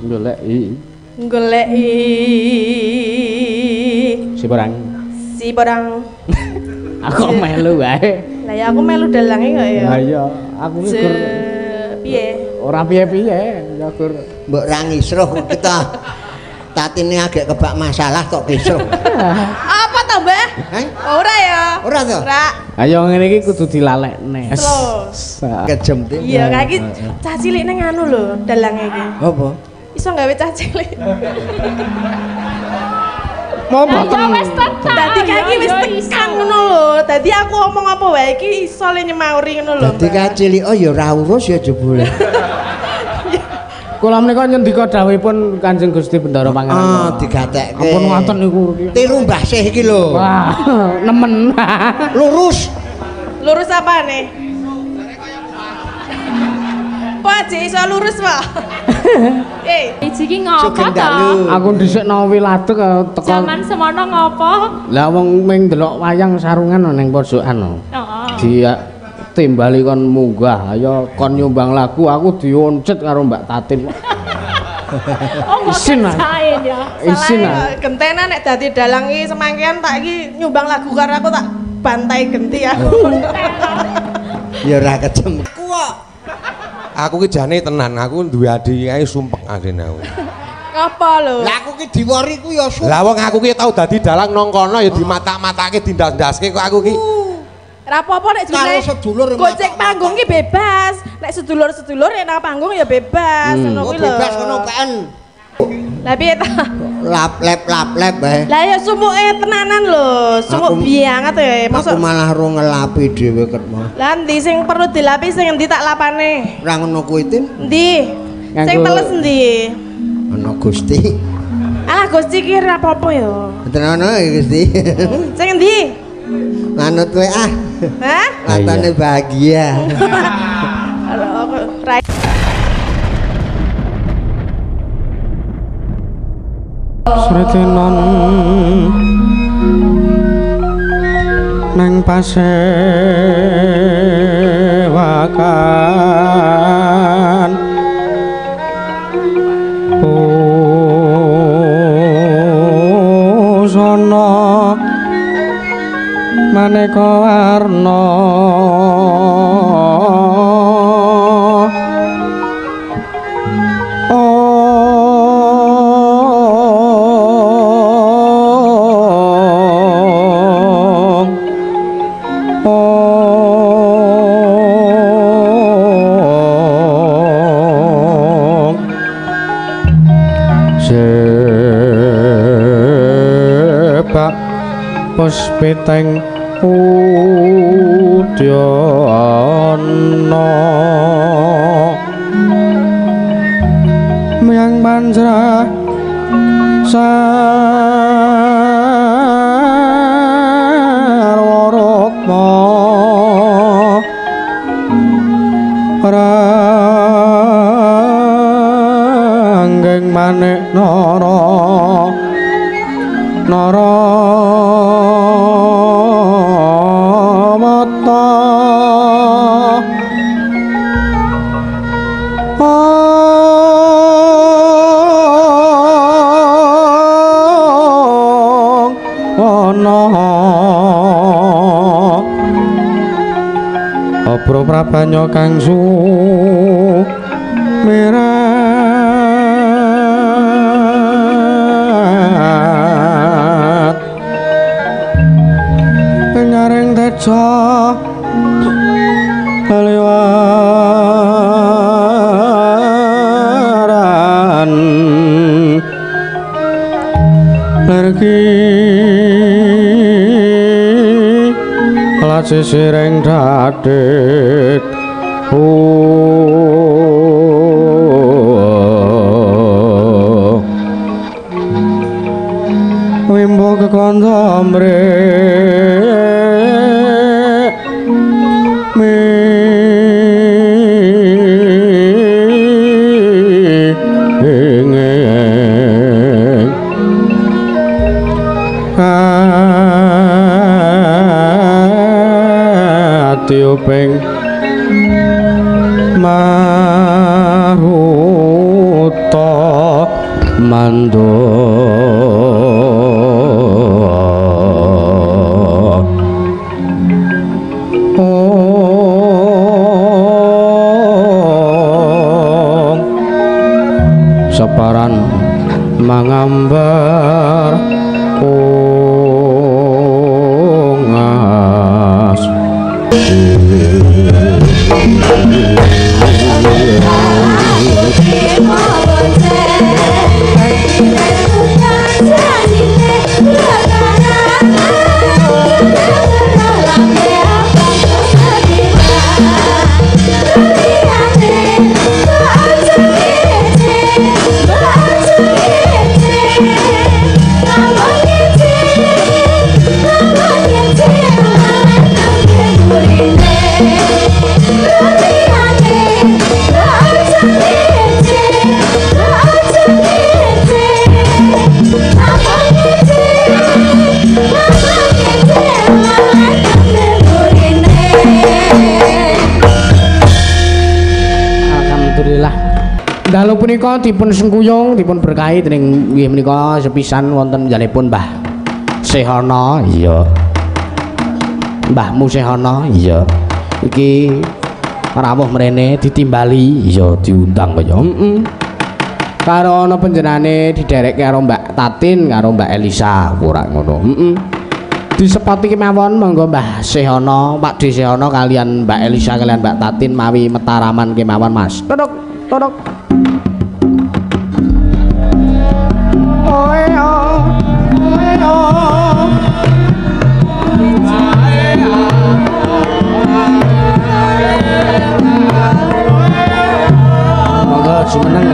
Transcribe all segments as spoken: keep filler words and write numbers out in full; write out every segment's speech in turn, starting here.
goleki goleki si barang si barang aku melu wae lah ya aku melu dalange kok ya lah iya aku iki gur piye ora piye-piye ya gur mbok ra ngisruh kita tatine agak kebak masalah kok kisruh apa to Mbah eh ora ya ora to ora ayo ngene iki kudu dilalekne terus kejem ti iya kayak iki cah cilik ning anu lho dalange iki apa iso gawe cah cilik mau boten wis tekan dadi kaki wis tekan ngono lho dadi aku omong apa wae iki iso le nyemauri ngono lho dadi kacili oh ya ora urus ya jebule kula menika nyendika dawuhipun Kanjeng Gusti Bendara Pangeran ah digatekke ampun ngoten niku tiru Mbah Syekh iki lho wah nemen lurus lurus apa nih Pak Haji iso lurus Pak eh iki ngopo to aku dhisik no wiladeg teko jaman semono ngopo lah wong ming delok wayang sarungan ning pojokan heeh dia timbali kon munggah ayo kon nyumbang lagu aku dioncet karo Mbak Tatin oh isin lah ya isin lah gentena nek dadi dalang iki semangkean tak iki nyumbang lagu karo aku tak bantai genti ya ya ora kejem kok aku ki jane tenan aku duwe adik ae sumpek adene aku apa lho lah aku ki diwori ku ya sumpek lah wong aku ki tau dadi dalang nang kono ya dimatak-matake dindas-ndaske kok aku ki ora apa-apa nek jane sedulur gojek panggung ki bebas nek sedulur-sedulur nek nang panggung ya bebas ngono kuwi lho bebas ngono P N lah piye ta lap lep lap lep bae lah ya sumuke tenanan lho sumuk bianget ya aku malah ro ngelapi dhewe ket mau lah endi sing perlu dilapi sing endi tak lapane ora ngono kuwi tin endi sing teles endi ana Gusti alah Gusti ki ora apa-apa ya mboten ana Gusti sing endi manut kowe ah hah katane bahagia Rai Sretinon nang pasewakan busana maneka warna puspiteng udyana miyang panjra sarwarama ranggeng manik nara nara Pro prabanyo kang sumirat nyaring teca kaliwaran lergi sisireng dadet oh wimbo kekanca mrek mi tiuping maruta separan mangambar ungas dalu punika dipun sengkuyung dipun berkahi dening nggih menika sepisan wonten njalipun Mbah Sehana iya Mbahmu Sehana iya iki rawuh mrene ditimbali iya diundang kaya heeh karo ana panjenengane diderek karo Mbak Tatin karo Mbak Elisa ora ngono heeh disepati kemawon monggo Mbah Sehana Pak D Sehana kalian Mbak Elisa kalian Mbak Tatin mawi metaraman kemawon Mas todok todok monggo jumeneng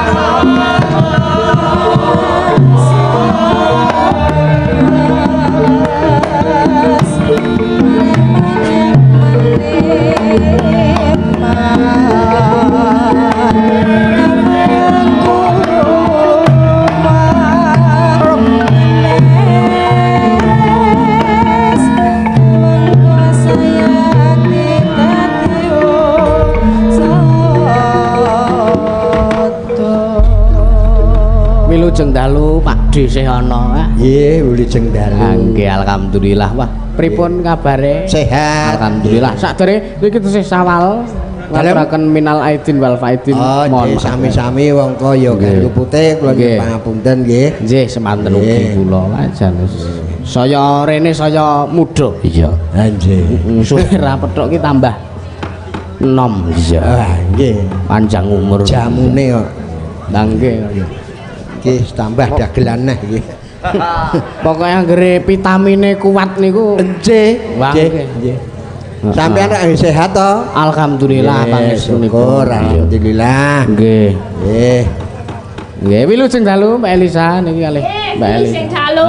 Wilujeng dalu Pak D Sehana. Nggih, wilujeng dalu. Nggih, alhamdulillah. Wah, pripun kabare? Sehat. Alhamdulillah. Sakdere iki tesih sawal. Ngaturaken minal aidin wal faidin. Oh, nggih sami-sami wong kaya garpu putih kula nyuwun pangapunten nggih. Nggih, semanten ugi kula lajan. Saya rene saya muda. Iya. Ha nggih. Suwe ra pethuk ki tambah enom. Iya. Ah, nggih. Panjang umur. Jamune kok. Lah nggih. Nggih, tambah dagelan neh nggih. Pokoke anggere vitamine kuat niku nggih. Nggih, nggih. Sampeyan nek sehat to? Alhamdulillah pangestunika. Alhamdulillah. Nggih. Nggih. Nggih, wilujeng dalu Mbak Elisa niki kalih Mbak Elisa. Wilujeng dalu.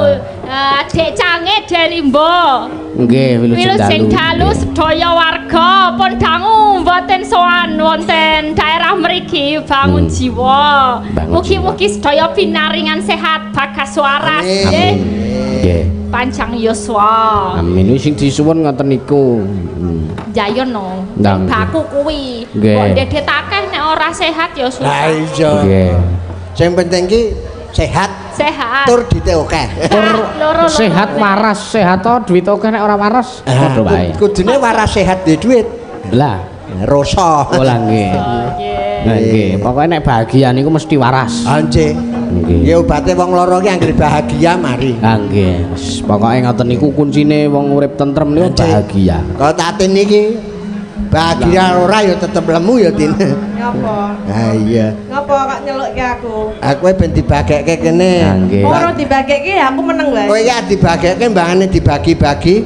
Dek Cange Delimbo. Nggih, wilujeng dalu. Wilujeng dalu sedaya warga pun dangu mboten sowan wonten daerah mriki bangun jiwa. Mugi-mugi sedaya pinaringan sehat bagas waras nggih. Nggih. Panjang yuswa. Amin. Sing disuwun ngoten niku. Ya yo no. Baku kuwi. Kok ndedhetakeh nek ora sehat ya susah. Lah iya. Nggih. Sing penting ki sehat. Sehat. Tur dite akeh. Tur sehat waras, sehat to duit akeh nek ora waras. Padha wae. Kudune waras sehat duwe duit. Lah, rasa. Oh lah nggih. Nah nggih, pokoke nek bahagia niku mesti waras. Ha nggih. Nggih. Ya obate wong lara ki anggere bahagia mari. Ha nggih. Pokoke ngoten niku kuncine wong urip tentrem niku bahagia. Kalau Tatin niki bahagia ora ya tetep lemu ya Tin. Ngapa? Ha iya. Ngapa kok nyelukke aku? Aku ben dibagekke kene. Ha nggih. Ora dibagekke aku meneng wae. Kowe ya dibagekke mbangane dibagi-bagi.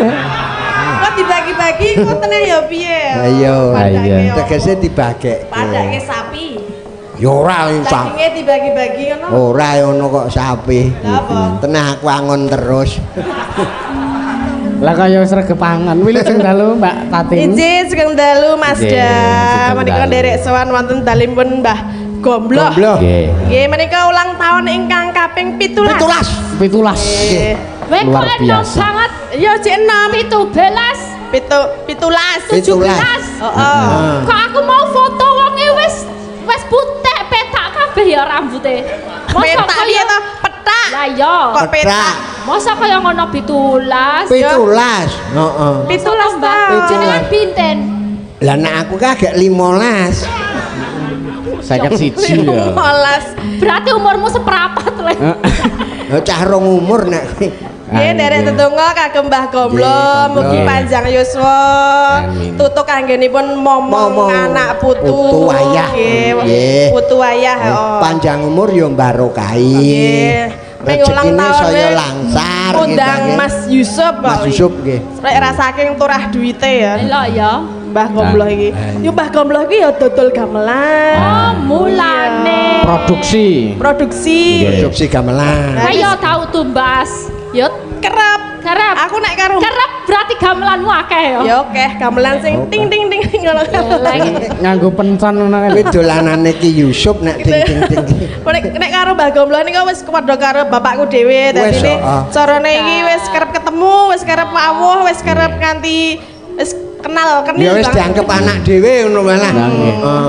Kok dibagi-bagi ngotene ya piye? Ha iya. Ha iya. Tegese dibagekke. Padake sapi. Ya ora insya. Dagingnya dibagi-bagi ngono. Ora ngono kok sapi. Apa? Tenah aku angon terus. Lah kaya wis regepangan. Wilujeng dalu Mbak Tatin. Iji sugeng dalu Mas Da. Menika nderek sowan wonten dalipun Mbah Gombloh. Nggih. Nggih menika ulang tahun ingkang kaping pitulas. Pitulas. Pitulas. Nggih. Weh kok Luar enom biasa. banget. Ya cek enam Pitu belas. pitu pitulas. Pitulas. Heeh. Ah. Kok aku mau foto wonge wis wis putek petak kabeh kabeh ya rambuté. Petak piye to? Petak. Lah iya. Kok petak? Masa kaya ngono pitulas. Pitulas. Heeh. Pitulas Mbak. Jenengan pinten? Lah nek aku kagak limolas. Saya siji ya. Molas. Berarti umurmu seprapat le. Lah cah rong umur nek kowe. Nggih nderek tetungga kagem Mbah Gomblo, mugi panjang yuswa. Tutuk anggenipun momong anak putu. Putu wayah. Nggih. Putu wayah heeh. Panjang umur ya barokahi. Nggih. Ning ulang tahun saya langsar undang Mas Yusuf Pak. Mas Yusuf nggih. Rek rasaking turah duwite ya. Lho ya. Mbah Gomblo iki. Yo Mbah Gomblo iki ya dodol gamelan. Oh, mulane. Produksi. Produksi. Produksi gamelan. Kaya tau tumbas. Yo Kerep. kerep. Aku nek karo Kerep berarti gamelanmu akeh ya. ya oke gamelan sing ting ting ting ngono. Nganggo pencan ngono kan. Kuwi dolanane Ki Yusuf nek ding ding ding. Nek nek karo Mbah Gomblo niku wis padha karo bapakku dhewe Wis, dadi heeh. carane iki wis kerep ketemu, wis kerep mawuh, wis kerep nganti wis kenal kenal. Ya wis dianggep anak dhewe ngono malah. Nggih. Heeh.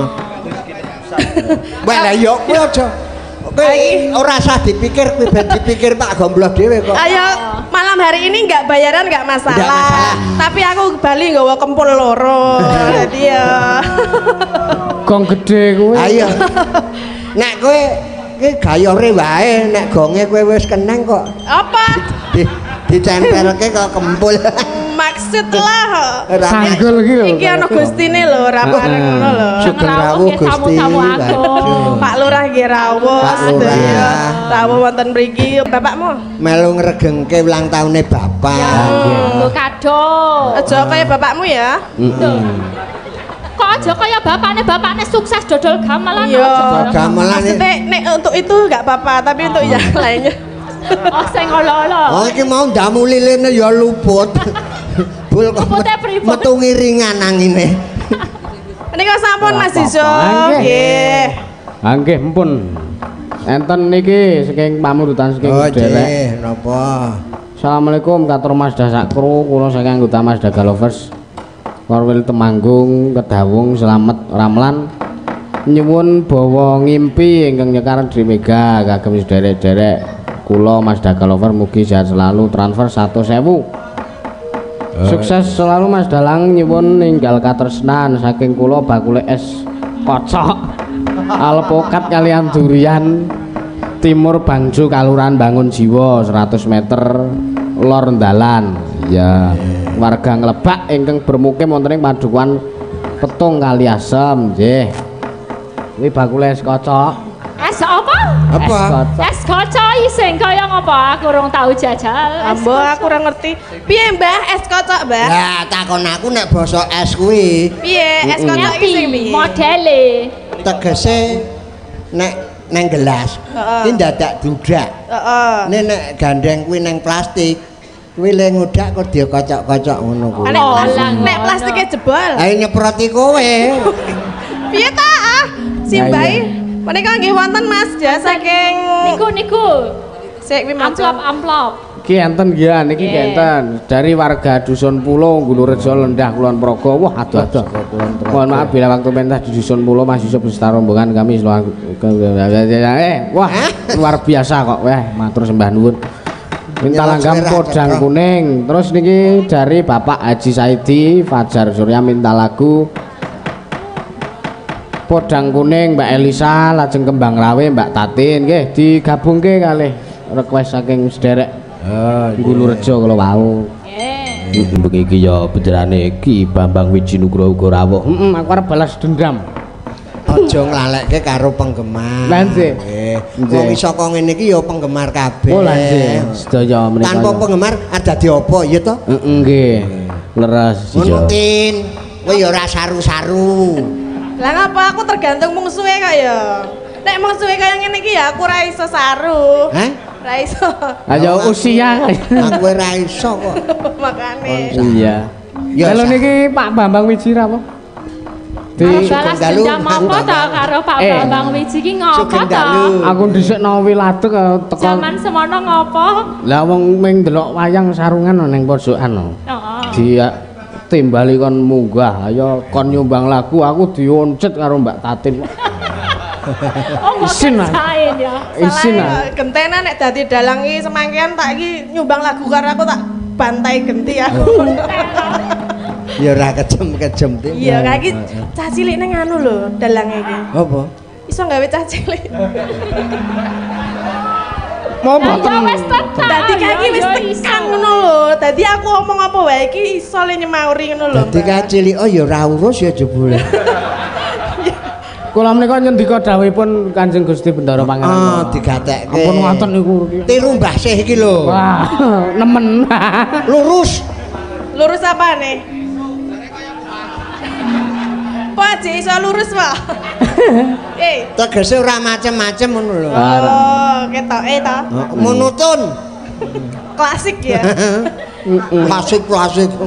Wah lah ya kuwi aja. Kowe ora usah dipikir, kuwi ben dipikir Pak Gomblo dhewe kok. Ayo malam hari ini nggak bayaran nggak masalah. Nggak masalah. Tapi aku Bali nggawa kempul loro. Jadi ya. Gong gede kuwi. Ayo. Nek kowe iki gayore wae, nek gonge kowe wis keneng kok. Apa? Di ditempelke kok kempul. Maksud lah. Sanggul iki lho. Iki ana gustine lho, ora bareng ngono lho. Sugeng rawuh Gusti. Tamu-tamu aku. Waduh. Pak Lurah nggih rawuh. Pak Lurah. Ya. Rawuh wonten mriki. Bapakmu? Melu ngregengke ulang tahune bapak. Nggo kado. Aja kaya bapakmu ya. Heeh. Kok aja kaya bapakne, bapakne sukses dodol gamelan. Iya. aja. Gamelan iki. Maksudnya nek untuk itu nggak apa-apa, tapi untuk yang lainnya. Oh sing olo-olo. Oh iki mau ndamu lilene ya luput. Bul kok Lupute met- pripun? metu ngiringan angine. Niku sampun Mas Apa-apa, Yusuf. nggih. Nggih. Ah nggih mpun. Enten niki saking pamurutan saking Oh derek. nggih, napa? Assalamualaikum katur Mazda Sakru, kula saking anggota Mazda Galovers. Korwil Temanggung, Kedawung, Slamet, Ramlan. Nyuwun bawa ngimpi ingkang nyekar Drimega kagem sederek-derek kula Mazda Galover mugi sehat selalu transfer seratus ribu. Sukses selalu Mas Dalang nyuwun ninggal katresnan saking kula bakule es kocok alpokat kalian durian timur Bangjo Kaluran Bangun Jiwa seratus meter lor dalan ya warga Nglebak ingkang bermukim wonten ing Padukuhan Petung Kaliasem nggih kuwi bakule es kocok Es apa? Apa? Es kocok sing kaya ngapa? Aku urung tau jajal. Es Ambo aku ora ngerti. Piye Mbah es kocok, Mbah? Lah takon aku nek basa es kuwi Piye es kocok iki sing piye? modele. tegese nek neng gelas Heeh. iki dadak dudak. Heeh. Nek nek gandeng kuwi neng plastik kuwi le ngudak kok dia kocok-kocok ngono kuwi. Nek Oh, plas- lah, nek ngono. plastiknya jebol. Ayo nyeproti kowe. Piye ta? Ah? Simbai. Menika nggih wonten Mas ja saking Niku niku. sik kuwi Amplop amplop. iki enten ya niki Nggih. enten dari warga Dusun Pulo Gulurejo Lendah Kulon Progo wah aduh-aduh mohon maaf bila waktu pentas di Dusun Pulo Mas Yusuf beserta rombongan kami selalu eh wah luar biasa kok weh matur sembah nuwun minta langgam podang kuning terus niki dari Bapak Haji Saidi Fajar Surya minta lagu podang kuning Mbak Elisa lajeng kembang rawe Mbak Tatin nggih digabungke kalih request saking sederek Oh, Gulurejo kalau wau. Nggih. Iki ya benerane Ki Bambang Wijinugroho uga rawuh. Heeh, aku arep balas dendam. Aja nglalekke karo penggemar. Lah, nggih. Nggih. Wong iso kok ngene iki ya penggemar kabeh. Oh, lah nggih. Sedaya menika. Tanpa penggemar ada di apa ya to? Heeh, nggih. Leres Ngono iya. Tin. Kowe ya ora saru-saru. Lah ngapa aku tergantung mungsuhe kok ya. Nek mungsuhe kaya ngene iki ya aku ora iso saru. Hah? Ora iso. Ayo usia. Aku ora iso kok. Makane. Iya. Ya, Kalau sah. niki Pak Bambang Wiji rawuh. Di Balas Dalu, dendam apa ta karo Pak Eh. Bambang Wiji ki ngopo Sugeng ta? Dalu. aku dhisik no wiladeg teko. Zaman semono ngopo? Lah wong ming delok wayang sarungan ning pojokan. no. Heeh. Dia timbali kon munggah ayo kon nyumbang lagu aku dioncet karo Mbak Tatin Oh, Isin lah. Sain ya. Isin lah. Gentena nek dadi dalang iki semangkean tak iki nyumbang lagu karo aku tak bantai genti aku. Ya ora kejem-kejem tim. Iya, kayak iki cah cilik ning anu lho, dalange iki. Apa? Iso gawe cah cilik. Mau boten. Wes tenan. Dadi kayak iki wis tekan ngono lho. Dadi aku omong apa wae iki iso le nyemauri ngono lho. Dadi kacili oh ya ora urus ya jebule. Kula menika nyendika dawuhipun Kanjeng Gusti Bendara Pangeran. Ah, digatekke. Ampun ngoten niku. Tiru Mbah Syekh iki lho. Wah, nemen. Lurus. Lurus apa nih? Pak Haji iso lurus, Pak. Eh, Tegese ora macem-macem ngono lho. oh, ketoke to. Monoton. Klasik ya. Klasik-klasik.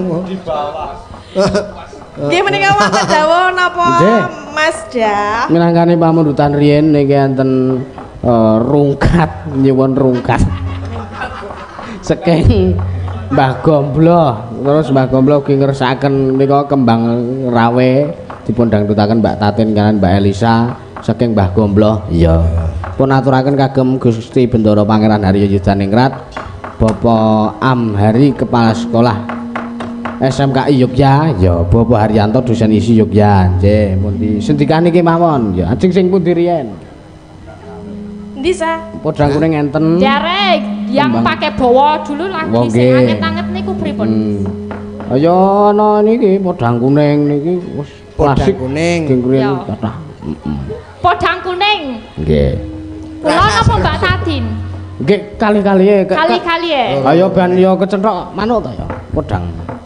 Nggih menika wonten dawuh napa Mas Dah? Minangkane pamundutan riyen niki enten uh, rungkat, nyuwun rungkat. Saking Mbah Gombloh, terus Mbah Gombloh ugi ngersakaken menika kembang rawe dipun dangdutaken Mbak Tatin kanan Mbak Elisa saking Mbah Gombloh. Iya. Pun aturaken kagem Gusti Bendara Pangeran Haryo Yudaningrat, Bapak Amhari Kepala Sekolah S M K I Yogya, ya Bapak Haryanto dosen isi Yogya. Nggih, mun di sendikan iki mawon. Ya ajeng sing pundi riyen? Endi sa? Podang kuning enten. Jarek yang Kembang. pakai bawa dulu lagi Oke. sing anget-anget niku pripun? Hmm. Ayo ana niki podang kuning niki wis Podang klasik kuning. Nggih riyen Ya. kathah. Heeh. Podang kuning. Nggih. Kula napa Mbak Tatin? Nggih kali-kali ya. Kali-kali ya. Ayo ben yo kecethok manuk ta ya podang.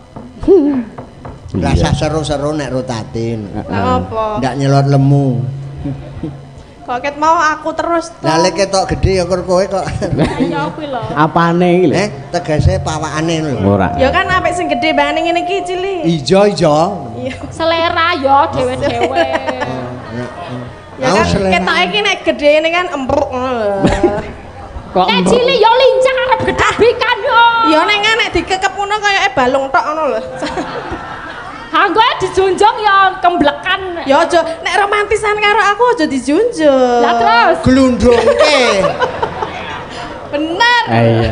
Rasa seru-seru nek rotatin. Lah apa? Ndak nyelot lemu. Kok ket mau aku terus to. Lah lek ketok gede ya kowe kok. Ya kuwi lho. Apane iki lho? Eh, tegese pawakane lho. Ora. Ya kan apik sing gedhe bane ngene iki cilik. Ijo ijo. Iya. Selera ya dhewe-dhewe. Ya Mau kan selera. ketok iki nek gedhe ini kan empruk ngono lho. Kok Nek cilik ya lincah arep gedabikan yo. Ya nek nek dikekep ngono kayake balung tok ngono lho. Anggoe dijunjung ya kemblekan. Ya aja nek romantisan karo aku aja dijunjung. Lah terus Glundrungke. Bener. Ah, iya.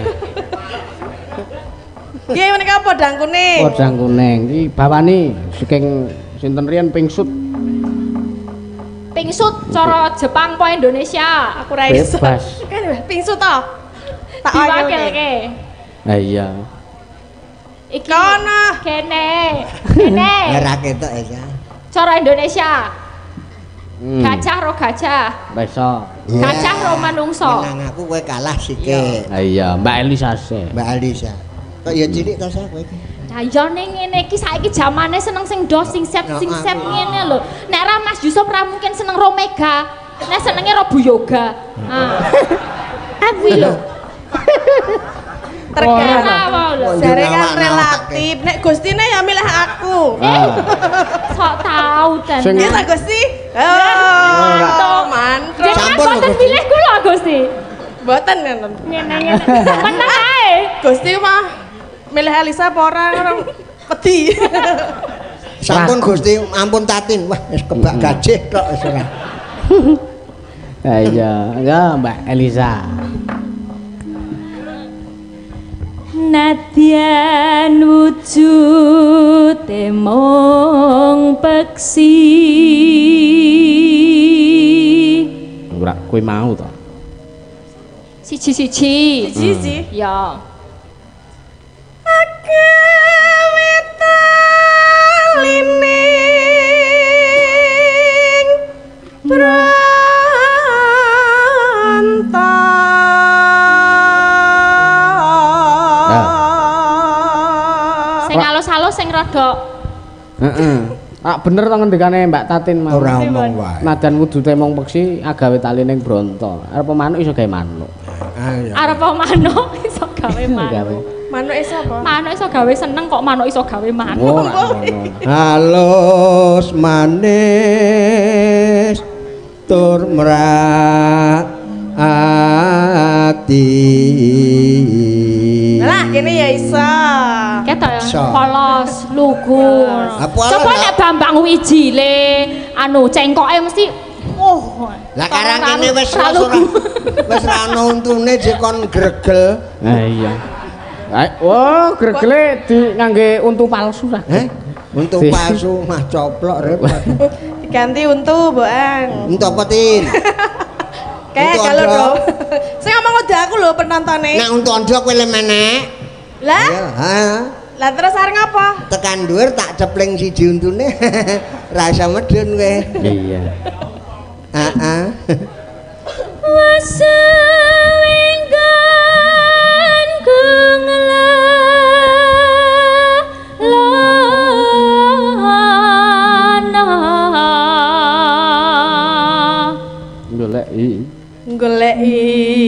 Nggih menika podang kuning. Podang kuning iki bawani saking sinten riyen pingsut pingsut cara Jepang po Indonesia. Aku ra iso. bebas. Kan pingsut to. Tak Diwakilke. Ah iya. Iki Kono. kene. Kene. Ora ketok ya. Cara Indonesia. Hmm. Gajah ro gajah. Iso. Gajah ro manungsa. Menang aku kowe kalah sithik. Ah iya, Mbak Elisa se. Mbak Alisa. Kok ya cilik to sak kowe iki. Nah ya ning ngene iki saiki jamane seneng sing dos sing sep sing sep ngene lho. Nek ra Mas Yusuf ra mungkin seneng Romega. Nek senenge ro Bu Yoga. Ha. Aku lho. Tergantung. lho. Jare kan relatif. Nek Gustine ya milih aku. Eh. Sok tau Sing- ten. Iya ta Gusti? Oh, Mantap. mantap. Jangan Sampun, boten Gusti. pilih kula Gusti. Mboten kan. Ngene ngene. Meneng ae. Gusti mah milih Elisa apa ora orang peti. Sampun Gusti, ampun Tatin. Wah, wis kebak gajih tok wis ora. Ah iya, ya Mbak Elisa. Nadyan wujude mung peksi. Ora kowe mau to. Siji-siji. Siji. Ya. Lining brantang. Sing halus-halus sing rada Heeh. Ah bener to ngendikane Mbak Tatin mau. Ora omong wae. Nadan wudute mong peksi agawe tali ning bronto. Arep manuk iso gawe manuk. Ayo. arep manuk iso gawe Gawe. manuk. Manuk iso apa? Manuk iso gawe seneng kok manuk iso gawe manuk. Oh, ora ngono. Halus manis tur merak ati. Lah kene ya iso. Ketok ya, Iso. polos, lugu. Apa Coba lah, nek Bambang Wijile anu cengkoke mesti oh Lah karang kene wis ora wis ra ono untune dikon gregel. Ha iya. Oh, gregele di ngangge untu palsu ta. Heh? Untu palsu mah coplok repot. Diganti untu, Mbok. Untu apa, Tin? Kayak kalau do. Sing ngomong udah aku lho penontonnya. Nek untu ondo kowe le menek. Lah? Ha. Lah terus areng apa? Tekan dhuwur tak cepling siji untune. Ra iso medhun kowe. Iya. Heeh. Wasenggan kenglalana goleki goleki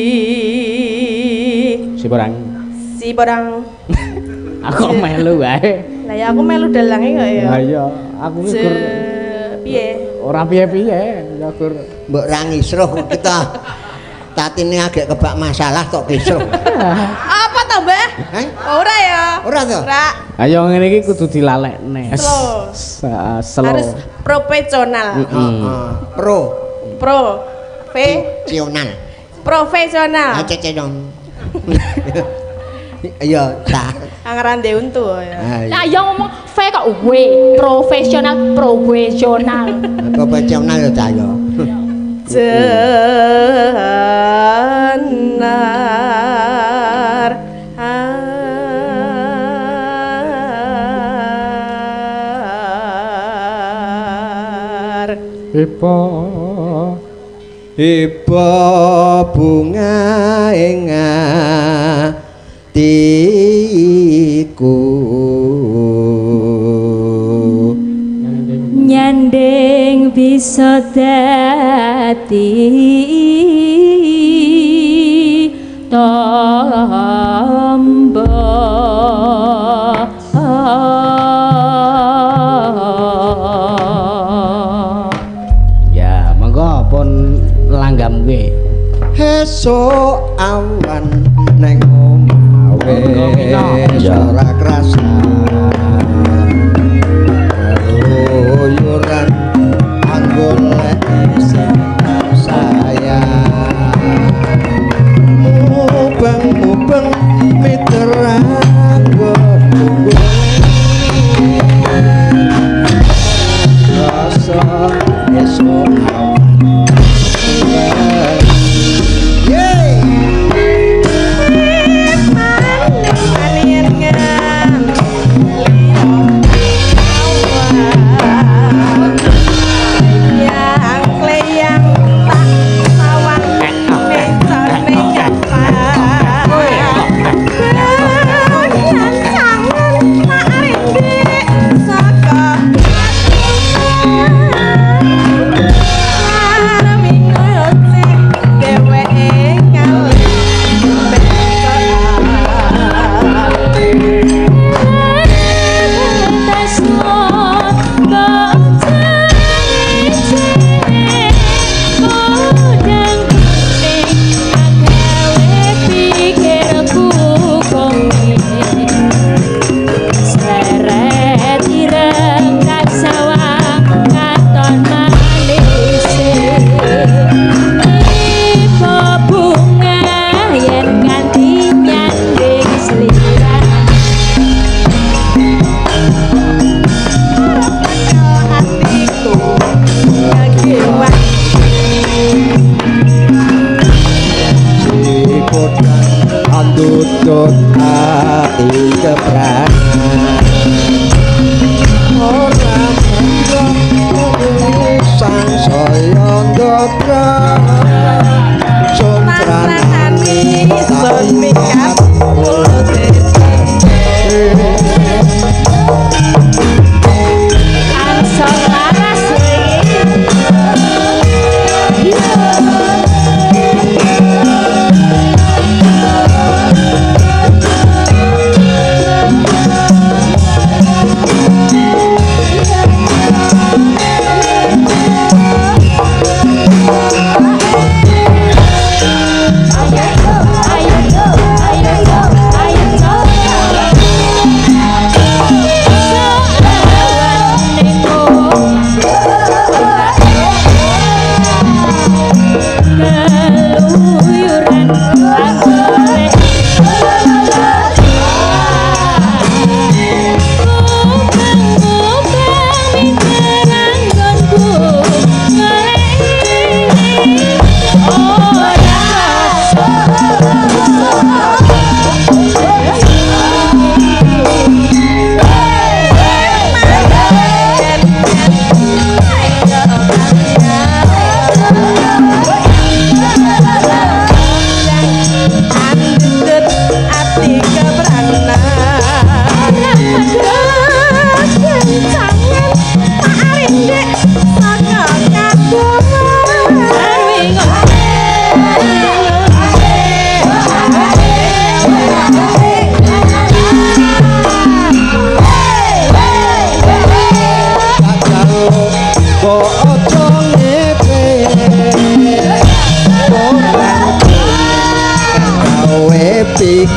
si barang si barang aku melu wae lah ya aku melu dalange kok ya lah iya aku iki gur piye ora piye-piye ya gur mbok ra ngisruh kita tatine agak kebak masalah tok besok apa to Mbah? Heh? Ora ya Ora to? ora ayo ngene iki kudu dilalekne slow slow harus profesional Heeh. Pro pro profesional profesional acece dong iya ta angaran de untu ya lah ya ngomong V kok W profesional profesional profesional ya ta ya jenar Ipa Ipa bunga ing atiku nyanding bisa dadi tombo langgam kowe esuk awan neng omahe ora krasa luyuran anggone sing sayang mubeng-mubeng miteranggo rasa esuk awan Tutut hati keberangan orang mendok sang soyon dobra sontrani son mikap ansor laras lagi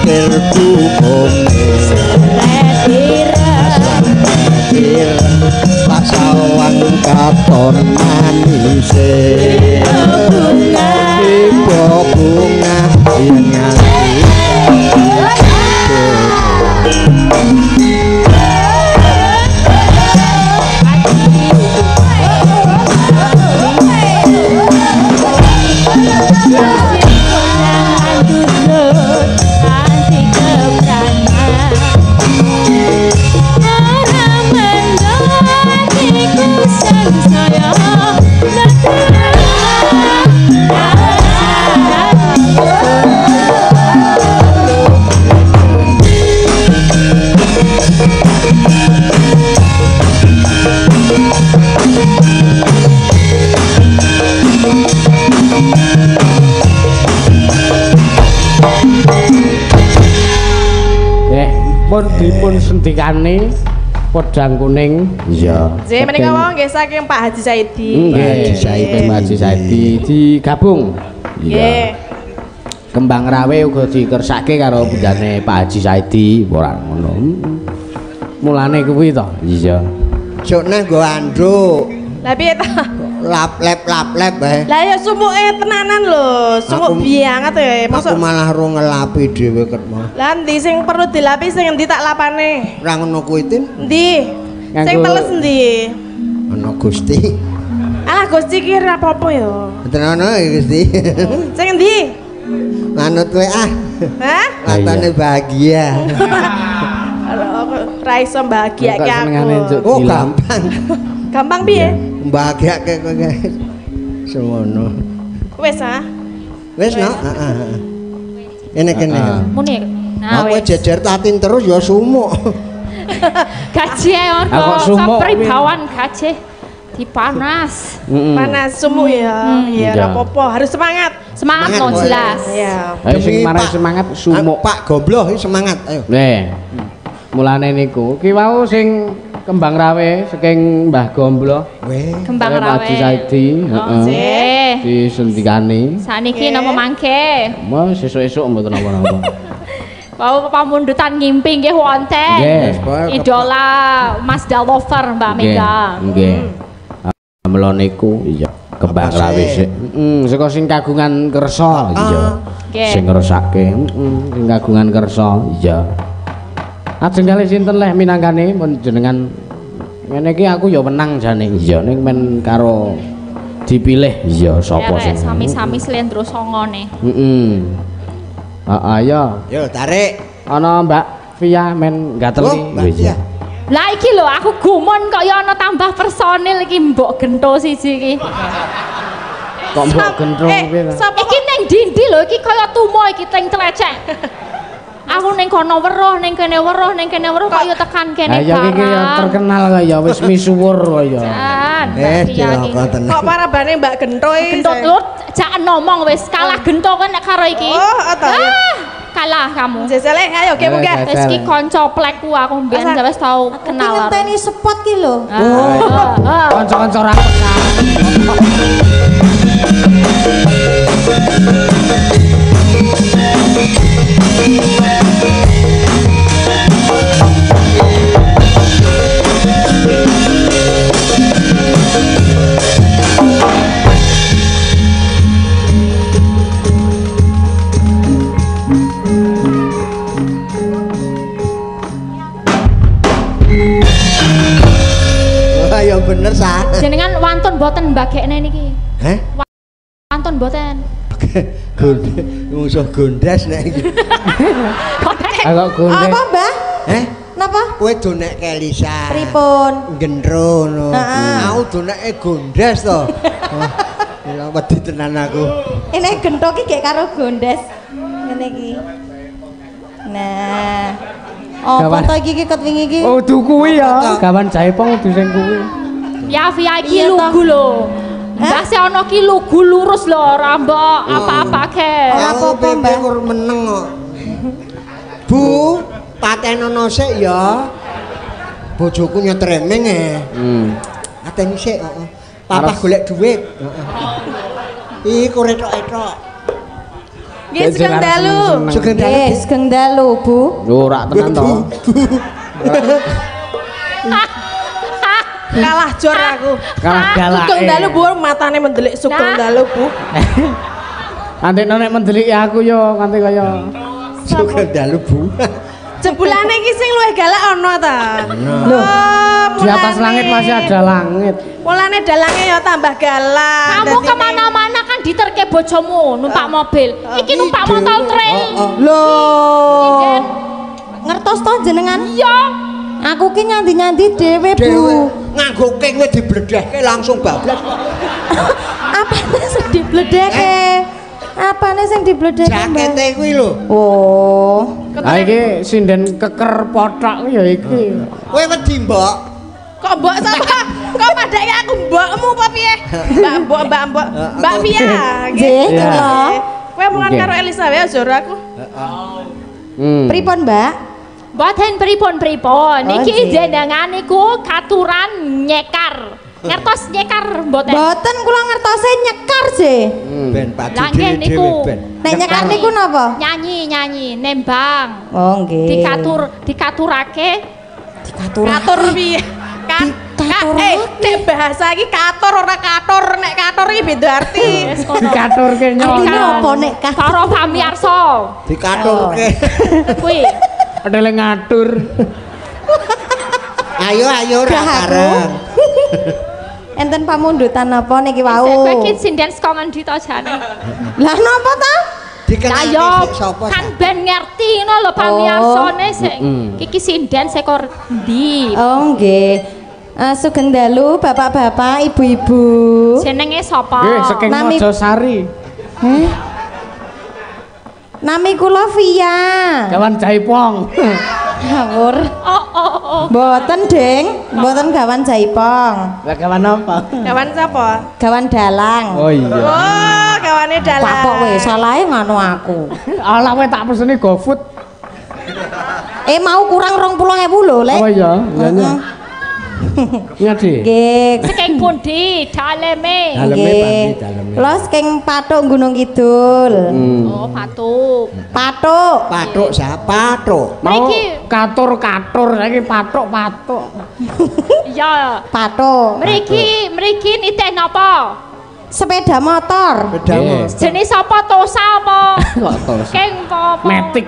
pikir bumune Setir Pak sawang katon manise Ibu bunga yang nyanyi pun dipun sentikane podang kuning iya J menika wau nggih saking Pak Haji Saidi nggih saking Pak Haji Saidi digabung nggih kembang rawe uga dikersake karo bundane Pak Haji Saidi ora ngono mulane kuwi to iya sok nang nggo anduk lah piye ta lap lep lap lep bae lah ya sumuke tenanan lho sumuk bianget ya mosok aku malah ro ngelapi dhewe ket mau lah endi sing perlu dilapi sing endi tak lapane ora ngono kuwi tin endi sing teles endi ana Gusti alah Gusti ki ora apa-apa ya mboten ana Gusti sing endi manut kowe ah hah matane bahagia ora iso bahagiake aku oh gampang gampang piye mbahagiake kowe semono wis ah wis no heeh Ini kene. Muni. Nah, kowe jejer tatin terus ya sumuk. Gaji ono kepribawan gaji dipanas. Panas sumuk ya. Ya ora apa-apa, harus semangat. Semangat no jelas. Iya. Ayo sing marang semangat sumuk. Pak Gombloh iki semangat, ayo. Nih. Mulane niku ki wau sing kembang rawe saking Mbah Gombloh. Weh, kembang rawe. Pak Saidi, heeh. Disentikani. Saniki napa mangke? Mau sesuk-esuk mboten napa-napa. Wau pamundutan ngimpi nggih wonten. Idola Mas Dalover Mbak Mega. Nggih. Mula niku iya kembang rawe sik. Heeh, saka sing kagungan kersa iya. Sing ngrusake, heeh, sing kagungan kersa iya. Ajeng kali sinten leh minangkane mun jenengan ngene iki aku ya menang jane iya ning men karo dipilih iya sapa sing sami-sami Slendro Songone. Heeh. Heeh ya. Yo tarik. Ana Mbak Via men gateli wis ya. Lah iki lho aku gumun kok ya ana tambah personil iki mbok gento siji iki. Kok mbok gento piye? Iki ning ndi lho iki kaya tumo iki teng celecek. Aku ning kono weruh, ning kene weruh, ning kene weruh kok yo tekan kene barang. Ya iki ya terkenal kaya wis misuwur kaya. Eh, tenan. Kok parabane Mbak Gento iki? Gento lur, jak ngomong wis kalah gento kan nek karo iki. Oh, ta. Kalah kamu. Jajale ayo ge munggah. Wis iki kanca plekku aku mbiyen wis tau kenal. Ngenteni spot ki lho. Kanca-kanca ra tekan. Ya bener sah. Jenengan wantun mboten mbagekne niki. Heh? Wantun mboten. Gondes, musuh gondes nek iki. Agak gondes. Apa, Mbah? Heh? Napa? Kowe donek Kelisa. Pripun? Gendro ngono. Heeh. Aku doneke gondes to. Lha wedi tenan aku. Ini gento ki gek karo gondes. Ngene iki. Nah. Oh, foto iki ket wingi iki. Oh, du kuwi ya. Gawan jaipong du sing kuwi. Ya via iki lugu lho. Mbah se ana ki lugu lurus lho, ora mbok apa-apake. Ora apa-apa, Mbak. Kur meneng kok. Bu, patenono sik ya. Bojoku nyetremeng e. Hmm. Ateni sik, heeh. Papa golek dhuwit. Heeh. Iki kur etok-etok. Nggih sugeng dalu. Sugeng dalu. Nggih, sugeng dalu, Bu. Ora tenan to. Kalah jor aku. Kalah galak. Sugeng dalu Bu, matane mendelik sugeng dalu Bu. Nanti nek mendelik aku yo nganti kaya Sugeng dalu Bu. Jebulane iki sing luwih galak ana ta? Loh, di atas langit masih ada langit. Mulane dalange ya tambah galak. Kamu kemana-mana kan diterke bojomu numpak mobil. Iki numpak motor trail. Loh. Ngertos to jenengan? Iya. Aku ki nyandi-nyandi dhewe, Bu. Dewe nganggo keng wis dibledheke langsung bablas. Apane sing dibledheke? Apane sing dibledheke? Jakete kuwi lho. Oh. Lah iki sinden keker pothok ya iki. Kowe wedi, Mbok? Kok mbok sapa? Kok padake aku mbokmu apa piye? Mbak mbok mbak mbok. Mbak Via. Nggih, kula. Kowe omongan karo Elisa wae jero aku. Hmm. Pripun, Mbak? Mboten pripun-pripun. Oh, Iki nggih. jenengan niku katuran nyekar. Ngertos nyekar mboten? Mboten kula ngertose nyekar sih. Ben padu Lah, nggih, dhewe niku. ben. Nek nyekar niku napa? Nyanyi-nyanyi, nembang. Oh, nggih. Dikatur dikaturake Dikatur. Katur piye? Ka Dikatur ka- eh apa? nek bahasa iki katur ora katur, nek katur iki beda arti. wis kono. Dikaturke Artine nyok. apa nek ka? Para pamirsa. Dikaturke. Kuwi Ada yang ngatur. Ayo ayo ra Dah aku. kareng. Enten pamundutan apa niki wau? kowe iki sinden saka ngendi to jane? Lah napa ta? Lah Dikenalke yo sik sapa? kan ben ngerti ngono lho pamirsane sik. Iki sinden saka ndi? Oh nggih. Eh, sugeng dalu bapak-bapak, ibu-ibu. Jenenge sapa? Nggih, saking Nami- Mojosari. Heh. Nami kula Via. Kawan Jaipong. Ngawur. Oh oh oh. Mboten, Ding. Mboten gawan jaipong. Lah kawan apa? Kawan sapa? Gawan dalang. Oh iya. Oh, kawane dalan. Kapok weh, salahe ngono aku. Alah kowe tak peseni GoFood. Eh mau kurang rong puluh ewu lho, Lek. Oh iya, iya iya. Heeh. Iya, Di. Nggih. Saking pundi daleme? Daleme Nggih. pandi, daleme. Kula saking Patuk Gunung Kidul. Hmm. Oh, patuk. Patuk. Patuk siapa, Patuk? Mau Mriki. katur-katur saiki patuk-patuk. Iya. Patuk. Mriki, mriki nitih napa? Sepeda motor. Bedamo. Nggih. Jenis sapa Tosa apa? Kok tos? Keng apa? Matic.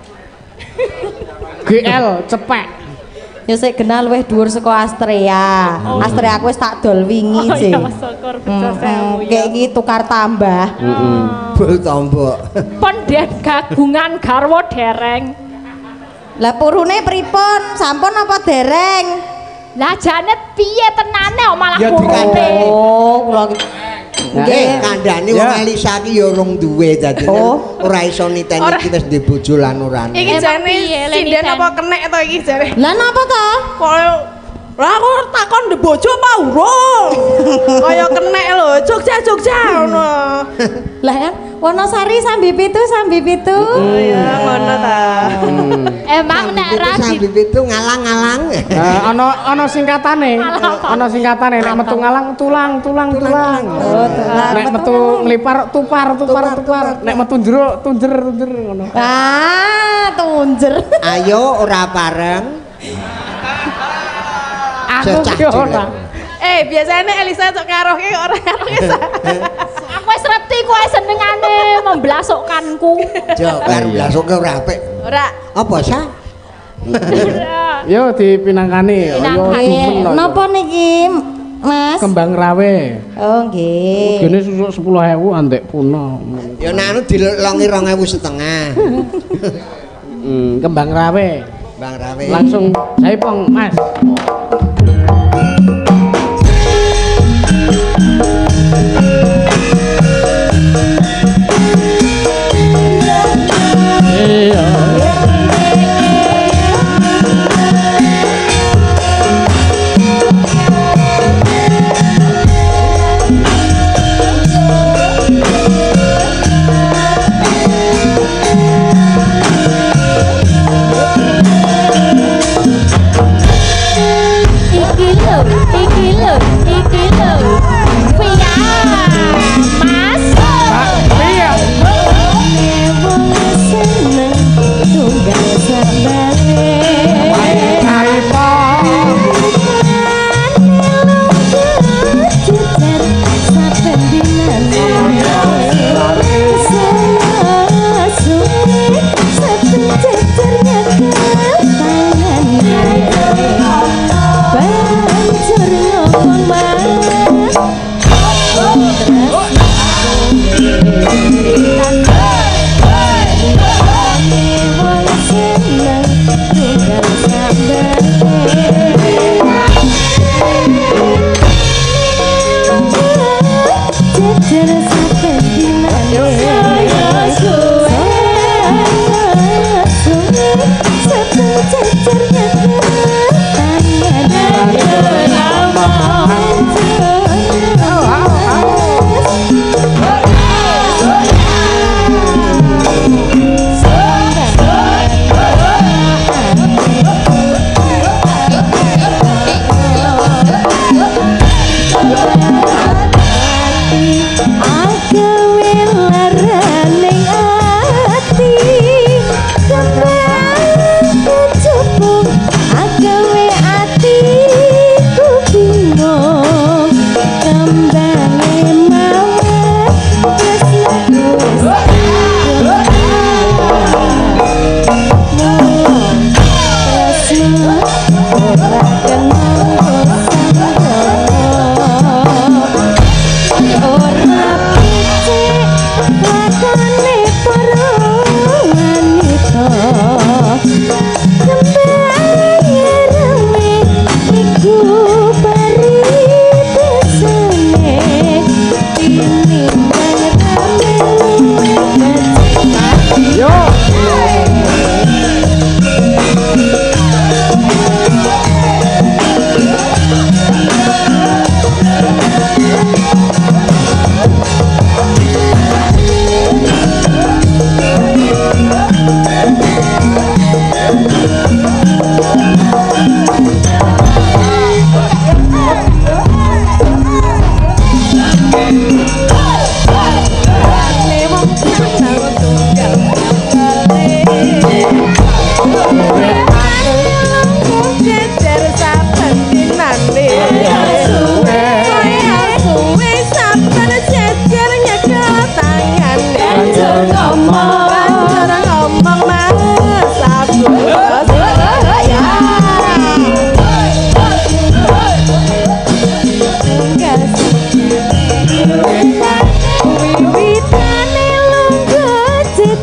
G L cepek. Ya sik genah luwih dhuwur saka Astrea. Astrea aku wis tak dol wingi Oh sih. iya, syukur bejo sewu Heeh, ya. kayak iki tukar tambah. Bul tombok. Pendet gagungan garwa dereng. Lah purune pripun? Sampun apa dereng? Lah janet piye tenane kok malah Ya purune? dikandani. Oh, kula Nggih, kandhane wong Ya. Elisa ki ya urung duwe dadi Oh. ora iso niteni Ora. iki wis duwe bojo lan urane. Iki Emang jane piye, Leni, sinden Ten? apa kenek to iki jane? Lah napa to? Kaya lah aku takon de bojo apa urung? Kaya kenek lho, Jogja Jogja ngono. Lah kan Wonosari sambi pitu sambi pitu. Ya ngono ta. Emang nek ra sambil itu ngalang-ngalang. Eh, ana ana singkatane. Ana singkatane nek metu ngalang tulang tulang tulang. Oh, tulang. Nek metu nglipar tupar tupar tupar. Nek metu njero tunjer tunjer ngono. Ah, tunjer. Ayo ora bareng. Aku Cecah ki ora. cilik. Eh, biasanya Elisa cok ngarohke ora ngarohke sa. aku wis reti kowe senengane memblasukkanku. Jo, kan blasuke ora apik. Ora. Apa sah? Yo dipinangkani. Yo Eh, dumen. napa niki, Mas? Kembang rawe. Oh, nggih. Gene susuk sepuluh ewu andek puno. Ya nek anu dilongi rong ewu setengah. Hmm, kembang rawe. Bang Rawe. Langsung Jaipong, Mas. Iya.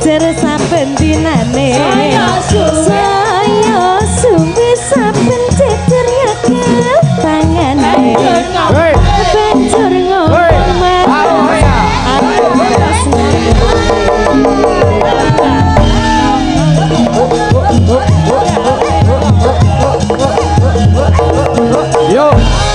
jejer saben dinane saya sumbi saben jejer nyekel tangane banjur ngomong yo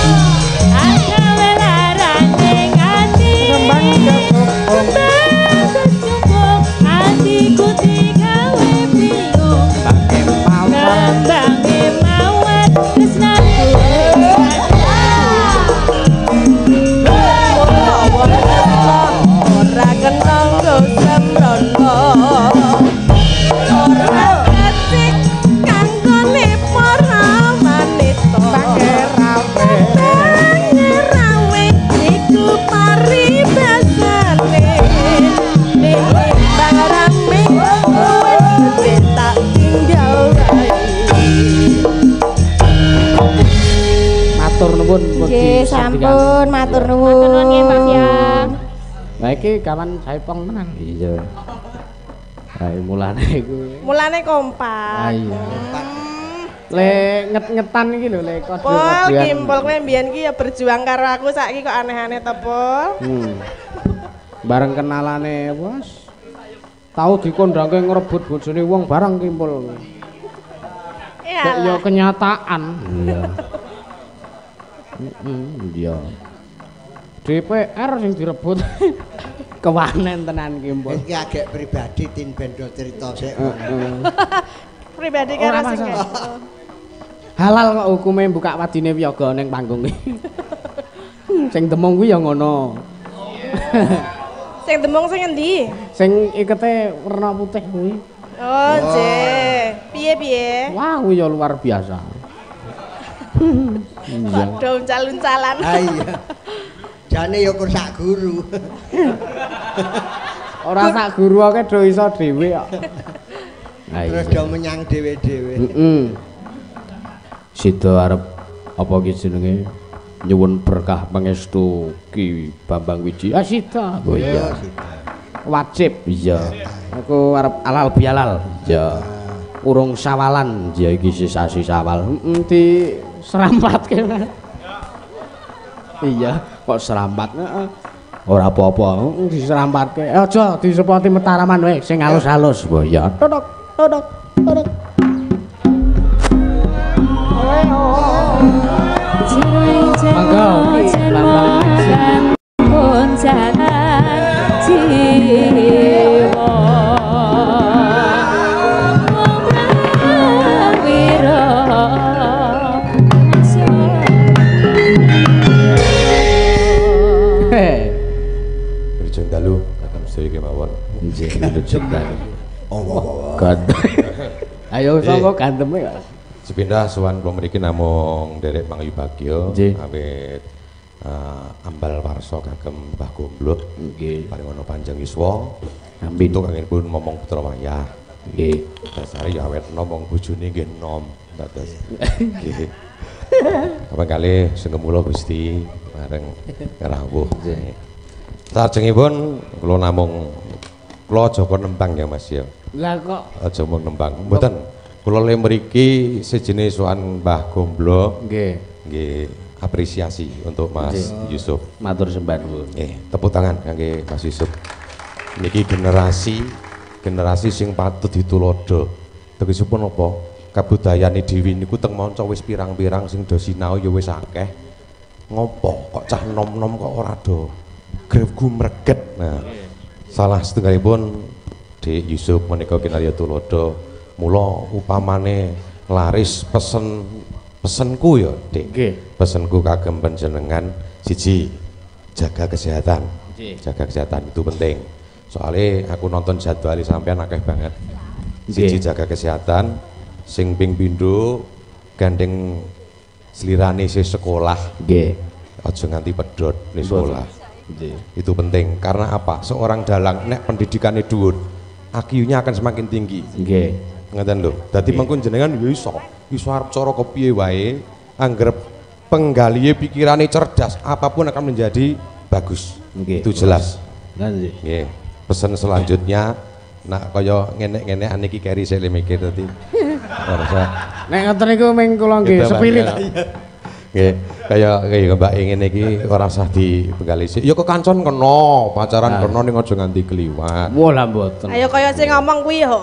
nggih sampun matur nuwun nggih Mbak Hyang. Lah iki kawan Saipong menang. Iya. Ae mulane iku. Mulane kompak. Ah iya. Le nget-ngetan iki lho le kode. Pol kimpul kowe mbiyen ki ya berjuang karo aku saiki kok aneh-aneh to, Pol. Hmm. Bareng kenalane, Bos. Tau dikondangke ngrebut bojone wong bareng kimpul. Kok ya kenyataan. Iya. Heeh, iya. D P R sing direbut. Kewanen tenan kimpul. Iki agek pribadi tin bendo cerita sik. Heeh. Pribadi karo sing halal kok hukume buka wadine wiyaga ning panggung iki. Sing demung kuwi ya ngono. Sing demung sing endi? Sing ikete warna putih kuwi. Oh, jeh. Piye-piye? Wah, kuwi ya luar biasa. Iya. Waduh, calon-calan. Ah iya. Jane ya kur sak guru. Ora sak guru akeh do iso dhewe kok. Terus do menyang dhewe-dhewe. Heeh. Sida arep apa ki jenenge nyuwun berkah pangestu Ki Bambang Wiji. Ah sida. Oh iya. Wajib iya. Aku arep alal bialal. Iya. Urung sawalan. Ya iki sisasi sawal. Heeh di serampatke. Iya, kok serampat heeh. Ora apa-apa, heeh diserampatke. Aja disepoti metaraman wae sing halus-halus. Oh iya. Todok, todok, todok. Mangga, Bambang pun jalan jiwa. Rujung dalu, kata mesti kemawon. Nggih, rujung dalu. Oh, ganteng. Ayo sapa ganteme kok. Sepindah sowan kula mriki namung derek Mang Yubagyo awit uh, ambal warsa kagem Mbah Gombloh. Nggih, paring ana panjang yuswa. Ampun kanggenipun momong putra wayah. Nggih, dasare ya awet nomong bojone nggih nom. Dados. Nggih. Kapan kalih sengemula Gusti bareng rawuh. Sajengipun kula namung kula aja kok nembang ya Mas ya. Lah kok aja mung nembang. Mboten. Kula le mriki sejenis sowan Mbah Gombloh. Nggih. Nggih, apresiasi untuk Mas Nggih. Yusuf. Matur sembah nuwun. Nggih, tepuk tangan kangge Mas Yusuf. Niki generasi generasi sing patut ditulodo. Tegesipun apa? Kabudayane dhewe niku teng manca wis pirang-pirang sing do sinau ya wis akeh. Ngopo kok cah nom-nom kok ora do grebu mreget. Nah, salah setunggalipun Dik Yusuf menika kinarya tulodo. Mula upamane laris pesen pesenku ya Dik. Nggih. Pesenku kagem panjenengan siji jaga kesehatan. Nggih. Jaga kesehatan itu penting. Soalnya aku nonton jadwal sampean akeh banget. Siji jaga kesehatan, sing ping pindho gandeng slirane sing sekolah. Nggih. Aja nganti pedhot ning sekolah. Nggih. Itu penting karena apa? Seorang dalang nek pendidikannya dhuwur, I Q-nya akan semakin tinggi. Nggih. Ngeten lho. Dadi mengko jenengan ya iso, iso arep cara kepiye wae, anggere penggalihe pikirane cerdas, apapun akan menjadi bagus. Nggih. Itu jelas. Nggih. Nggih. Pesan selanjutnya nak kaya ngenek-ngenekan iki keri sik mikir dadi. Ora usah. Nek ngoten niku ming kula nggih sepilit. Nggih, kaya kaya Mbak ngene iki ora usah dibenggali sik. Ya kekancan kena, pacaran kena ning aja nganti kliwat. Wah lah mboten. Ayo kaya sing ngomong kuwi yo.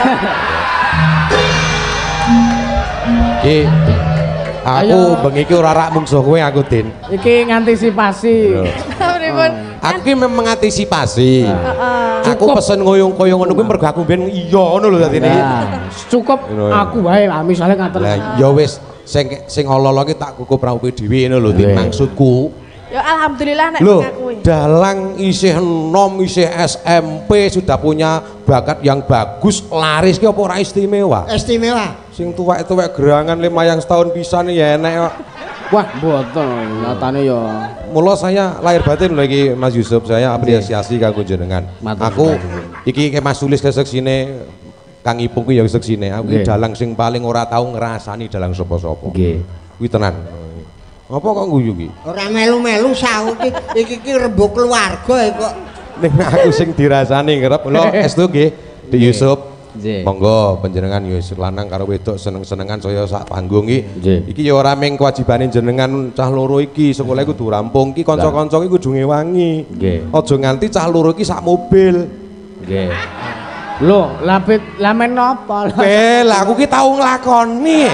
Iki aku bengi iki ora rak mungsuh kowe aku Din. Iki ngantisipasi. Pripun? Aku ki memang mengantisipasi. Aku pesen ngoyong-koyong ngono kuwi mergo aku ben iya ngono lho dadi iki. Cukup aku wae misale ngaten. Lah ya wis sing sing olo-olo ki tak kukup ra kowe dhewe ngono lho Din maksudku. Ya alhamdulillah nek Loh, ngakuwi. dalang isih enom, isih S M P sudah punya bakat yang bagus, laris ki apa ora istimewa? Istimewa. Sing tuwek-tuwek gerangan limayang setahun pisan ya enek kok. Wah, mboten nyatane ya. Mula saya lahir batin lho iki Mas Yusuf, saya apresiasi kanggo jenengan. Aku iki ke Mas Sulis keseksine Kang Ipung kuwi ya keseksine. Aku ki dalang sing paling ora tau ngrasani dalang sapa-sapa. Nggih. Kuwi tenan. Apa kok guyu ki? Ora melu-melu sawu ki iki ki rembug keluarga kok. Ning aku sing dirasani ngerep. Lho estu nggih Di Yusuf. Nggih. Monggo panjenengan ya lanang karo wedok seneng-senengan saya sak panggung iki. Nggih. Iki ya ora mung kewajibane jenengan cah loro iki, sekolah kudu rampung iki kanca-kanca iki kudu ngewangi. Nggih. Aja nganti cah loro iki sak mobil. Nggih. Lho, lapit lamen napa? Eh, lah aku ki tau nglakoni.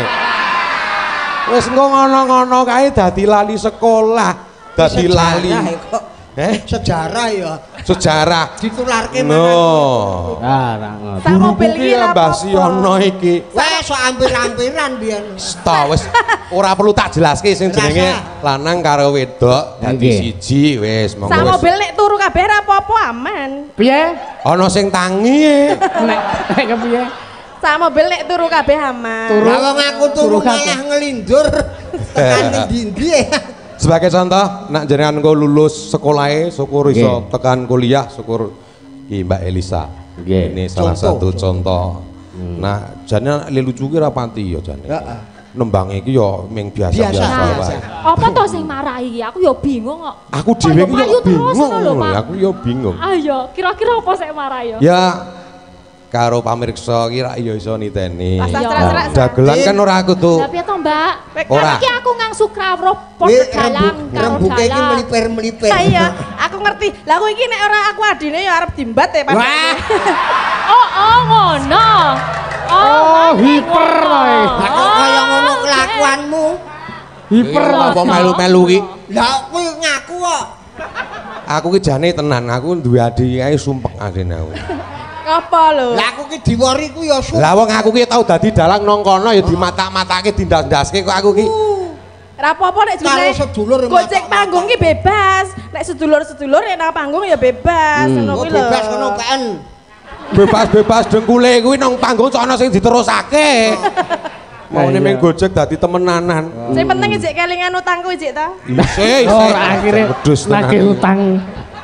Wis engko ngono-ngono kae dadi lali sekolah, dadi lali. Eh, sejarah ya. Sejarah ditularke no. Ah, ra ngono. Sak mobil iki lha Mbah Siono iki. Wes sok ampir-ampiran biyen. Sta wis ora perlu tak jelaske sing jenenge lanang karo wedok dadi siji wis monggo. Sak mobil nek turu kabeh ra apa-apa aman. Piye? Ana sing tangi. Nek nek kepiye? Sak mobil nek turu kabeh aman. Lah wong aku turu malah ngelindur. Tekan ndi-ndi. Sebagai contoh, nak jenengan engko lulus sekolahe, syukur iso tekan kuliah, syukur ki Mbak Elisa. Nggih. Ini salah satu contoh. Nah, jane le lucu ki ra pati ya jane. Heeh. Nembang iki ya ming biasa-biasa wae. Apa to sing marahi iki? Aku ya bingung kok. Aku dhewe ki ya bingung. Pak. Aku ya bingung. Ayo, kira-kira apa sing marahi ya? Ya karo pamirsa ki ra ya iso niteni. Sastra-sastra. Dagelan kan ora aku tuh. Lah piye to, Mbak? Ora. Iki aku ngang sukrawro padha dalang karo rembuke iki dalang. meliper-meliper. Iya, aku ngerti. Lah aku iki nek ora aku adine ya arep dimbat ya Pak. Wah. Oh, oh ngono. Oh, hiper wae. Lah kok kaya ngono kelakuanmu. Hiper Apa melu-melu ki? Lah kuwi ngaku kok. Aku ki jane tenan, aku duwe adik ae sumpek adine aku. Apa lho? Lah aku ki diwori ku ya su. Lah wong aku ki tau dadi dalang nang kono ya dimatak-matake dindas-ndaske kok aku ki. Ra apa-apa nek Kalau jenenge sedulur gojek panggung ki bebas. Nek sedulur-sedulur nek nang panggung ya bebas. Ngono kuwi lho. Bebas ngono P N. Bebas-bebas dengkule kuwi nang panggung cok ana sing diterusake. Maune ming gojek dadi temenanan. Sing penting ijek kelingan utangku ijek ta. Isih, ora akhire nagih utang.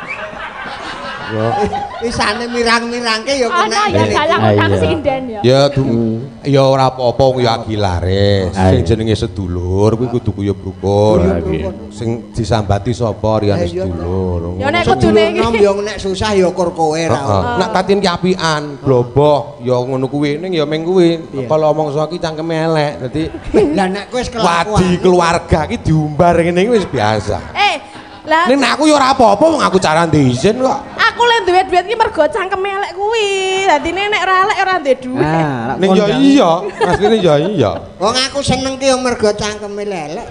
Yo. Isane mirang-mirangke ya Ana kena. ya dalang utang sinden ya. Ya du, ya ora apa-apa ya agilaris. Sing jenenge sedulur kuwi kudu kuyup rukun. Sing disambati sapa riyane sedulur. Ya nek kudune iki. Nom ya nek susah ya kur kowe ra. Nek tatin ki apian, bloboh ya ngono kuwi ning ya ming kuwi. Kalau omong sok ki cangkeme elek. Dadi Lah nek kowe wis kelakuan. wadi keluarga ki diumbar ngene iki wis biasa. Eh, lah Ning aku ya ora apa-apa wong aku cara ndizin kok. aku le duwe duit ki mergo cangkem elek kuwi. Dadine nek ra elek ora ndek duit. Nah, Ning ya iya, asline ya iya. Wong aku seneng ki ya mergo cangkeme lelek.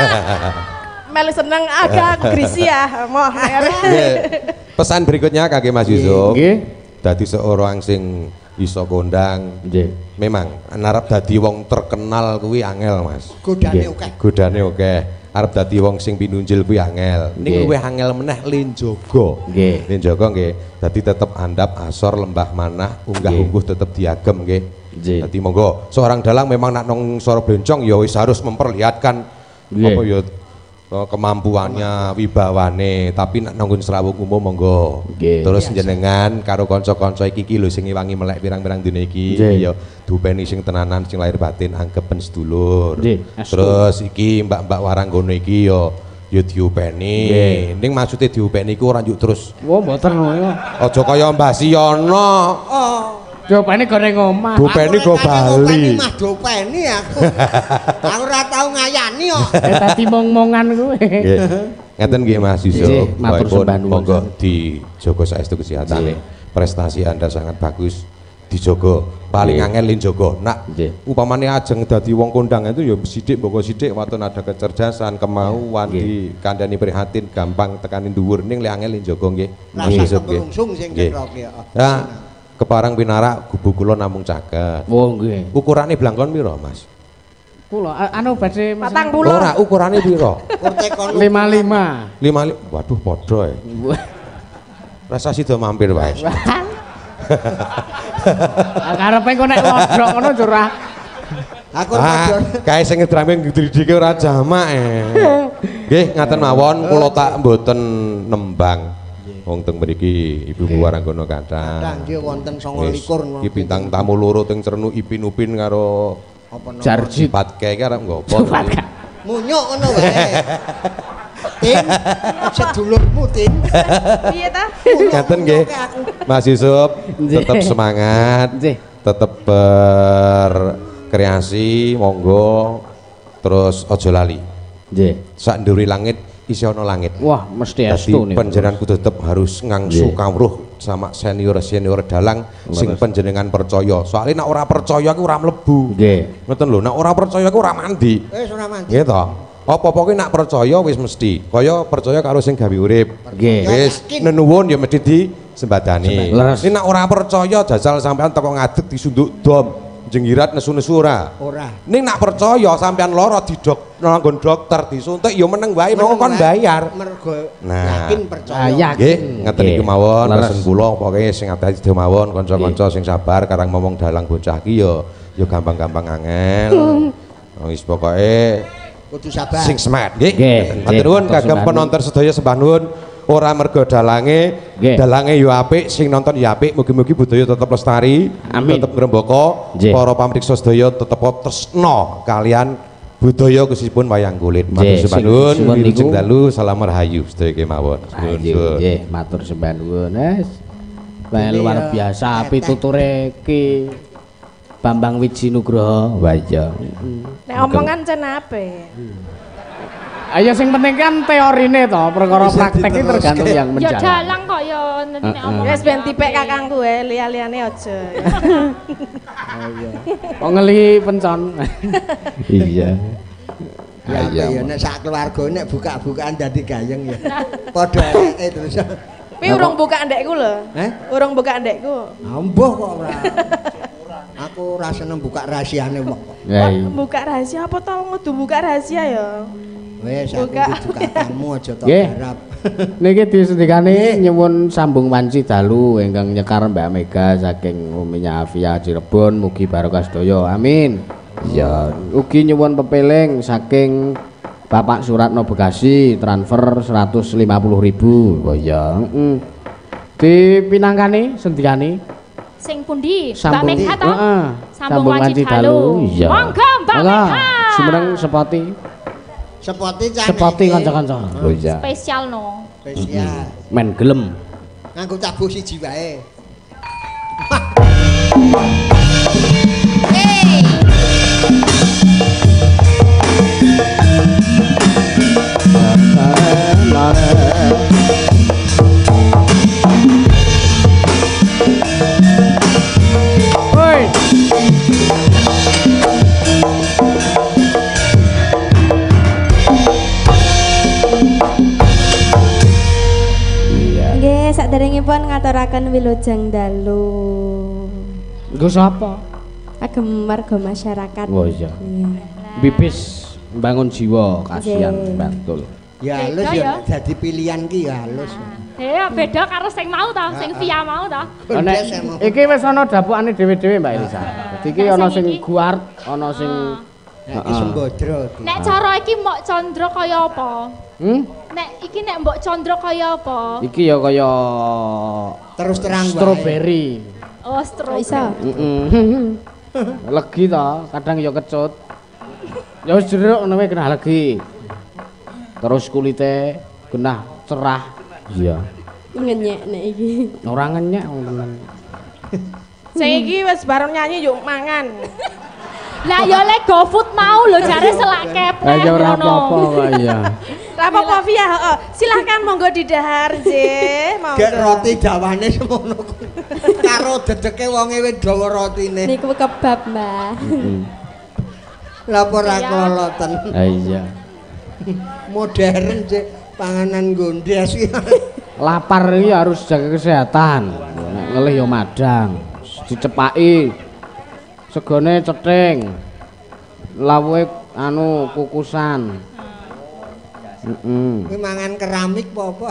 Melu seneng agak aku grisi ya. Moh. Nggih. Pesan berikutnya kaki Mas Yusuf. Nggih. Dadi seorang sing iso kondang. Nggih. Memang arep dadi wong terkenal kuwi angel, Mas. Godane akeh. Godane akeh. Arep dadi wong sing pinunjil kuwi angel. Ning luwih angel meneh lenjogo. Nggih. Lenjogo nggih. Dadi tetep andap asor lembah manah, unggah-ungguh tetep diagem nggih. Nggih. Dadi monggo seorang dalang memang nak nong sora blencong ya wis harus memperlihatkan apa ya kemampuannya, wibawane, tapi nak nanggun serawung umum monggo. Nggih. Terus jenengan karo kanca-kanca iki ki lho sing ngewangi melek pirang-pirang dina iki ya dupeni sing tenanan sing lahir batin anggepen sedulur. Nggih. Terus iki mbak-mbak waranggono iki ya ya diupeni. Ning maksude diupeni iku ora njuk terus. Wah, mboten ngono. Aja kaya Mbah Siono. Oh. Diupeni goreng omah. Diupeni go Bali. Mah diupeni aku. Aku ora tau ngayani kok. Eh dadi mong-mongan kuwi. Nggih. Ngeten nggih Mas Yusuf. Nggih, matur sembah nuwun. Monggo dijaga saestu kesehatane. Prestasi Anda sangat bagus. Dijaga paling angel lin jaga nak upamane ajeng dadi wong kondang itu ya sithik mboko sithik waton ada kecerdasan kemauan di kandhani prihatin gampang tekanin dhuwur ning le angel lin jaga nggih Masuk nggih nggih nah keparang pinarak gubu kula namung caket oh nggih ukurane blangkon pira Mas kula anu badhe patang puluh ora ukurane pira lima lima lima waduh padha e rasa sida mampir wae karepe kok nek lodrok ngono curah. Aku ah, kae sing ngedrame ngidrike ora jamak e. Nggih, ngaten mawon kula tak mboten nembang. Wong teng mriki Ibu Waranggono kathah. Kathah nggih wonten sanga likur. Iki bintang tamu loro teng Cernu Ipin Upin karo apa nama? Jarjit. Patke iki arep ngopo? Munyuk ngono wae. Tin, sedulurmu Tin. Piye ta? Ngaten nggih. Mas Yusuf tetap semangat. Tetap berkreasi, monggo. Terus aja lali. Nggih. Sak nduri langit isi ana langit. Wah, mesti estu niku. Panjenengan kudu tetep harus ngangsu kawruh sama senior-senior dalang sing panjenengan percaya. Soalnya nek ora percaya ku ora mlebu. Nggih. Ngoten lho, nek ora percaya ku ora mandi. Wis ora mandi. Nggih to. Apa-apa kuwi nek percaya wis mesti. Kaya percaya karo sing gawe urip. Nggih. Wis nenuwun ya mesti disembadani. Nek nek ora percaya jajal sampean teko ngadeg disunduk dom. Jenggirat nesu-nesu ora. Ora. Ning nak percaya sampean lara didok nanggon dokter disuntik ya meneng wae mongko kon bayar. Mergo nah, yakin percaya. Nggih, ngeten iki mawon pesen kula pokoke sing ati mawon kanca-kanca sing sabar karang ngomong dalang bocah iki ya ya gampang-gampang angel. Wis pokoke kudu sabar. Sing smart nggih. Matur nuwun kagem penonton sedaya sembah nuwun. Ora mergo dalange, dalange yo apik, sing nonton yo apik, mugi-mugi budaya tetep lestari, tetep ngrembaka, para pamriksa sedaya tetep tresna kalian budaya khususipun wayang kulit. Matur sembah nuwun, wilujeng dalu, salam rahayu sedaya kemawon. Nggih, matur sembah nuwun, Mas. Wah, luar biasa pituture ki Bambang Wiji Nugroho. Wah iya. Nek omongan cen ape? Ayo sing penting kan teorine to, perkara praktek iki tergantung yang menjalan. Ya dalang kok ya nek omong. Wis ben dipek kakangku wae, liya-liyane aja. Oh iya. Kok ngeli pencon. Iya. Ya ya nek sak keluarga nek buka-bukaan dadi gayeng ya. Padha eleke terus. Kuwi urung buka ndekku lho. Heh? Urung buka ndekku. Ambuh kok ora. Aku ora seneng buka rahasiane wong kok. Buka rahasia apa to ngudu buka rahasia ya? Wes aku buka kamu aja tok garap. Niki disendikane nyuwun sambung wanci dalu ingkang nyekar Mbak Mega saking Uminya Afia Cirebon mugi barokah sedaya. Amin. Ya, ugi nyuwun pepeling saking Bapak Suratno Bekasi transfer seratus lima puluh ribu. Oh iya, heeh. Dipinangkani sendikane sing pundi? Mbak Sambung- Mega to? Heeh. Sambung wanci dalu. Iya. Monggo Mbak Monggo. Mega. Sumeneng sepoti. Sepoti cah. Sepoti kanca-kanca. Oh iya. Spesial no. Spesial. Men gelem. Nganggo tabuh siji wae. Woi. Nggih, saderengipun ngaturaken wilujeng dalu. Nggo sapa? Kagem warga masyarakat. Oh iya. Bibis membangun jiwa kasihan betul. Ya halus ya dadi pilihan ki ya halus. Ya beda karo sing mau ta, sing via mau ta. Nek iki wis ana dapukane dhewe-dhewe Mbak Elisa. Dadi iki ana sing guard, ana sing nek Sembadra. Nek cara iki Mbok Condro kaya apa? Hmm? Nek iki nek Mbok Condro kaya apa? Iki ya kaya terus terang wae. Strawberry. Oh, strawberry. Iso. Heeh. Legi to, kadang ya kecut. Ya wis jeruk ngono wae kena legi. Terus kulite genah cerah. Iya. Ngenyek nek iki. Ora ngenyek tenan. Sing iki wis bareng nyanyi yuk mangan. Lah ya le GoFood mau lho jare selak keprek. Lah ya ora apa-apa kok iya. Ora apa-apa Via, heeh. Silakan monggo didahar, nggih. Monggo. Gek roti dawane semono kuwi. Karo dedeke wonge wis dawa rotine. Niku kebab, Mbah. Lah apa ora kloloten. Ha iya. Modern sih panganan gondes iki. Lapar iki harus jaga kesehatan. Nek ngelih ya madang. Dicepaki. Segone cething. Lawuhe anu kukusan. Heeh. Kuwi mangan keramik apa-apa.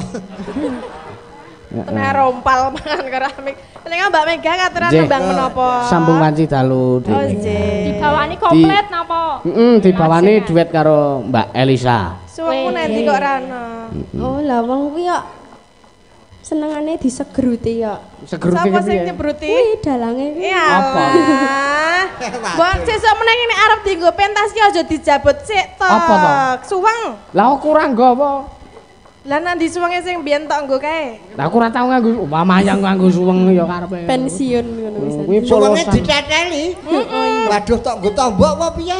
Kena rompal mangan keramik. Ning Mbak Mega katuran Nggih. nembang menapa? Sambung wanci dalu. Oh nggih. Dibawani komplit napa? Heeh, dibawani duet karo Mbak Elisa. Suwengmu nanti kok rano. Oh, lah wong kuwi kok senengane disegruti kok. Segruti Sapa ki sing piye? nyebruti? Kuwi dalange kuwi. Iya. Apa? Mbok sesuk meneh ini arep dienggo pentas ki aja dijabut sik tok. Apa to? Suweng. Lah aku ora nggo apa? Lah nang ndi suwenge sing biyen tok nggo kae? Lah aku ora tau nganggo mamayang nganggo suweng ya karepe. Pensiun ngono wis. Kuwi Suwenge polosan. diteteli. Waduh tok nggo tombok apa piye?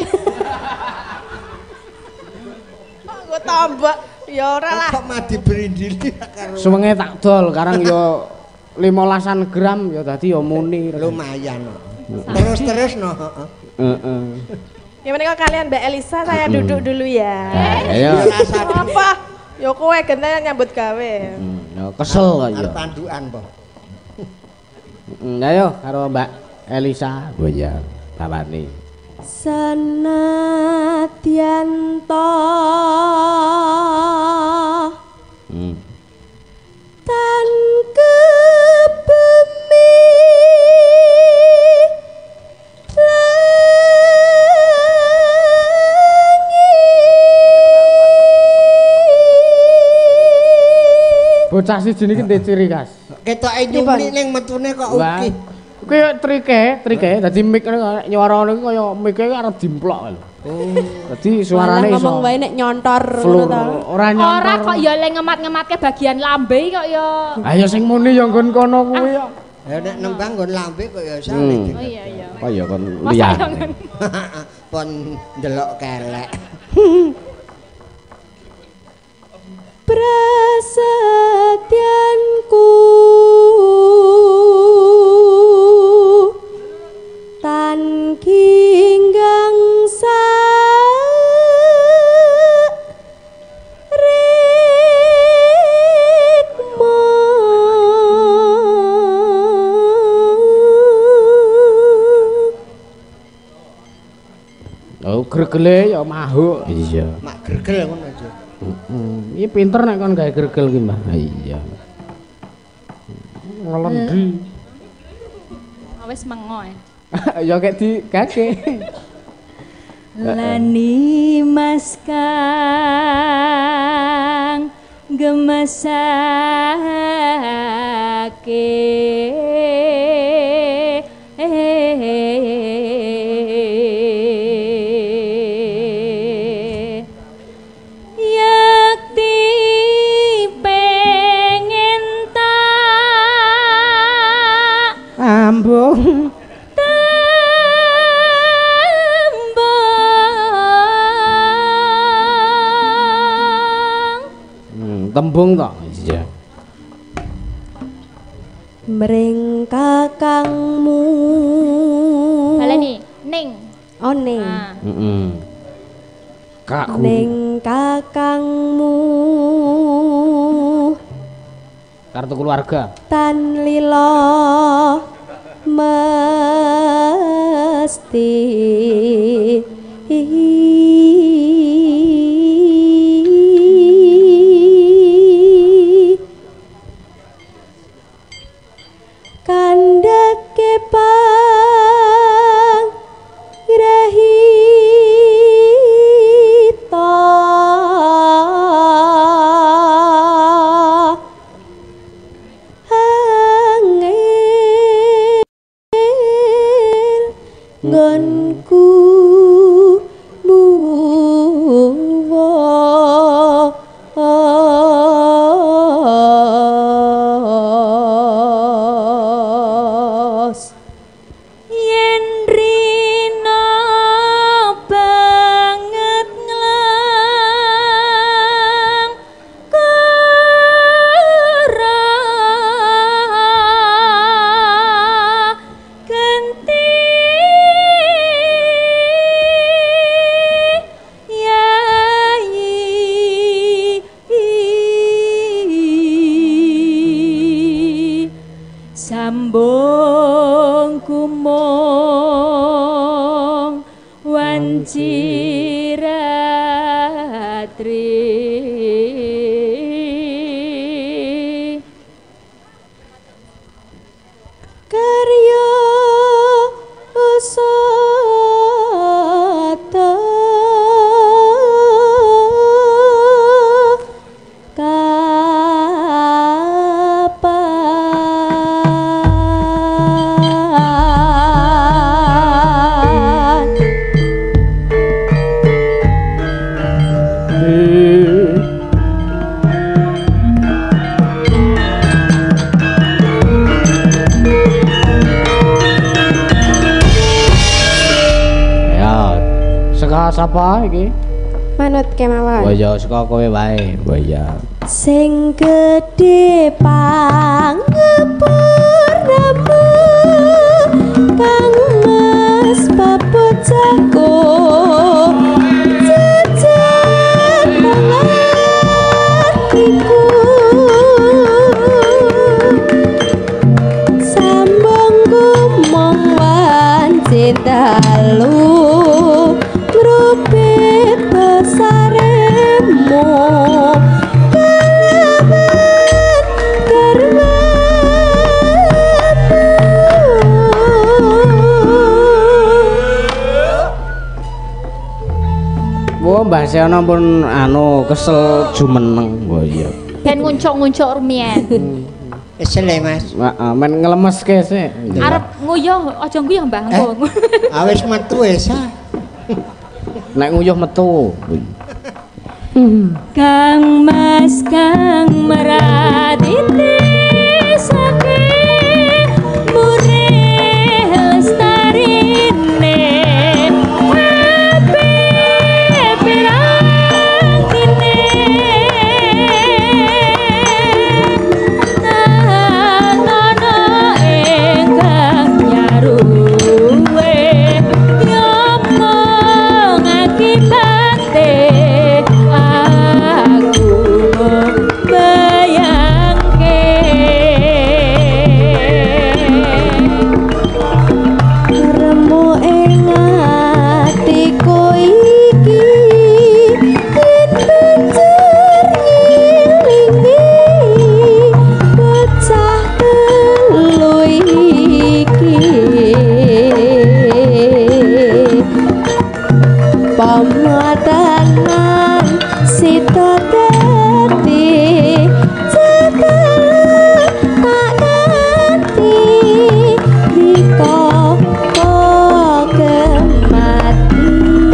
Kok nggo tombok? Ya ora lah. Kok mati berindili karo Suwenge tak dol, karang ya limolasan gram ya dadi ya muni. lumayan. Terus-terus no, heeh. Heeh. Ya menika kalian Mbak Elisa saya duduk dulu ya. Ayo. Apa? Ya kowe genteng nyambut gawe. Ya kesel kok ya. Arep pandukan po. Heeh, ayo karo Mbak Elisa. Oh ya, bapane. Sanadyan ta Hmm. tan kebumi Bocah siji niki ndek ciri khas. Ketoke nyumli ning metune kok Wah. uki. Kuwi trike, trike dadi mic nyuara niku kaya mic e arep dimplok lho. Oh. Dadi suarane iso. ngomong wae nek nyontor Flur, ngono ta. ora nyontor. Ora kok ya le ngemat-ngematke bagian lambe kok ya. Ayo sing muni ya nggon kono kuwi ya. Ya nek nembang nggon lambe kok ya Hmm. sale. Oh iya iya. Kaya kon Masa liyan. ya ngono? Pon ndelok kelek. Prasetyanku tan kinggang sa ritmo Oh, gregele ya mahuk. Iya. Mak gregel ngono aja. Heeh. Iki pinter nek kon gawe gregel ki, Mbah. Ha iya. Ngelendi. Wis mengo ya. Ya kayak di kake. Lani mas kang gemesake yakti pengen tak Ambung. Hmm, tembung tok. Iya. mring kakangmu Baleni ning. oh ning Nah. Heeh. Kak guru. ning kakangmu Kartu keluarga. tan lila mesti kandhake pang grahita angel nggonku muwa mung wanciratri karya usata sapa iki? Manut kemawon. Oh ya saka kowe wae. Oh ya. Sing gedhe pangepuramu Kang Mas Papucaku jajan pangatiku sambung gumong wancin dalu Rupit besaremu Kalaban karmamu Wah Mbah Seana pun anu kesel jumeneng. Wah iya Ben nguncuk-nguncuk rumiyin Kesel ya Mas. Heeh, men ngelemeske sik. Arep nguyuh aja nguyuh Mbah engko Awis metu wis ah. Nek nguyuh metu. Kang Mas Kang meratiti saking murih lestarine ape pirangine tanono ingkang nyaruwe ngomong akibate aku bayangke Remu ing atiku iki yen banjur ngilingi bocah telu iki pamatanan sita dadi cetak tak nanti riko kemati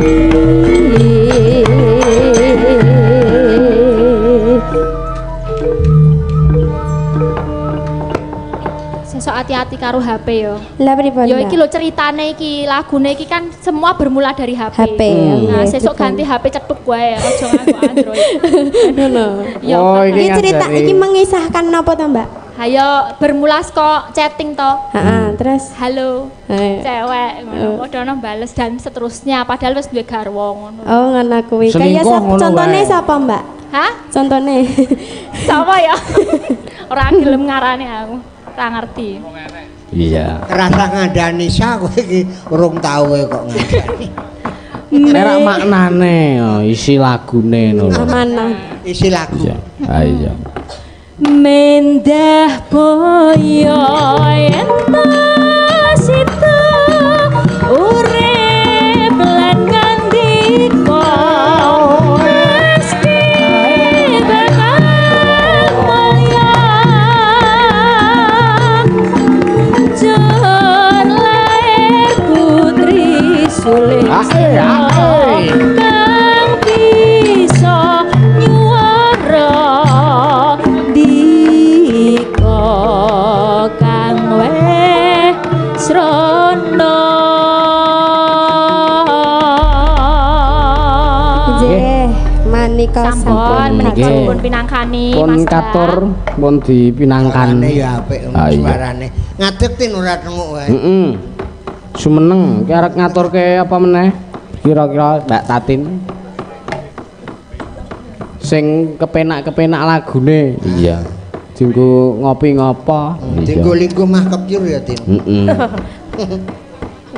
Sesuk hati-hati karo H P yo. Lah pripun? Yo iki lho ceritane iki, lagune iki kan semua bermula dari H P. H P. Nah, Iya, sesuk betul. ganti H P cetuk wae, aja nganggo Android. Ngono. Yo, Oh, Iki iki cerita ngajari. iki mengisahkan napa to, Mbak? Hayo bermula saka chatting to. Heeh, terus Halo, Ayo. cewek ngono. Padha ono bales dan seterusnya padahal wis duwe garwa ngono. Oh, ngono kuwi. Kaya Selingkuh sap- ngono contone wae. sapa, Mbak? Hah? Contone. Sama ya? Ora gelem ngarani aku. Ora ngerti. Iya. Rasa ngandani sa kowe iki urung tau kowe kok ngandani. Nek maknane oh, isi lagune ngono. Amanah. Isi lagu. Iya. Ah iya. mendah boyo ento sito urip lan ngandika mesti bakal mulya jor lair putri sulit Ae, ae. kang bisa nyuara dika kang weh srana Nggih, manika Sampun menika Nggih. sampun pinangkani Pun Mas katur Mbak. pun dipinangkan. Suarane ya apik Ah, iya. suarane. Ngadeg tin ora tenguk wae. Heeh. Sumeneng, ki arek ngaturke apa meneh? Kira-kira Mbak Tatin. Sing kepenak-kepenak lagune. Iya. Dienggo ngopi ngopo? Dienggo lingkuh mah kepiur ya tin. Heeh.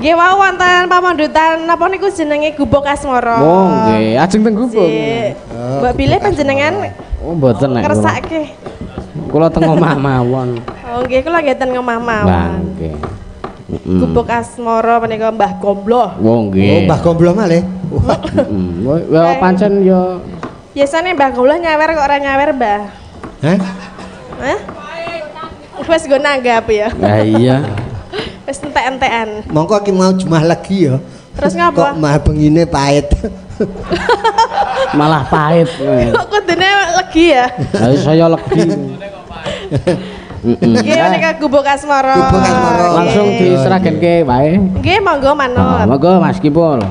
Nggih wau wonten pamandutan napa niku jenenge Gubuk Asmara. Oh nggih, ajeng teng gubuk. Mbak Bilih panjenengan Oh mboten nek. Kersake. Kula teng omah mawon. Oh nggih kula nggih ten omah mawon. Nggih. Gubuk Asmara menika Mbah Gombloh. Oh nggih. Oh Mbah Gombloh malih. Heeh. Ya pancen ya biasane Mbah Gombloh nyawer kok ora nyawer, Mbah. Hah? Hah? Wes nggo nanggap ya. Lah iya. Wis entek-entekan. Mongko ki mau jumah lagi ya. Terus ngapa? Kok mah bengine pahit. Malah pahit. Kok kudune legi ya? Lah saya legi. Heeh. Nggih menika Gubuk Asmara. Gubuk Asmara. Langsung diseragenke wae. Nggih monggo manut. Monggo Mas Kipul.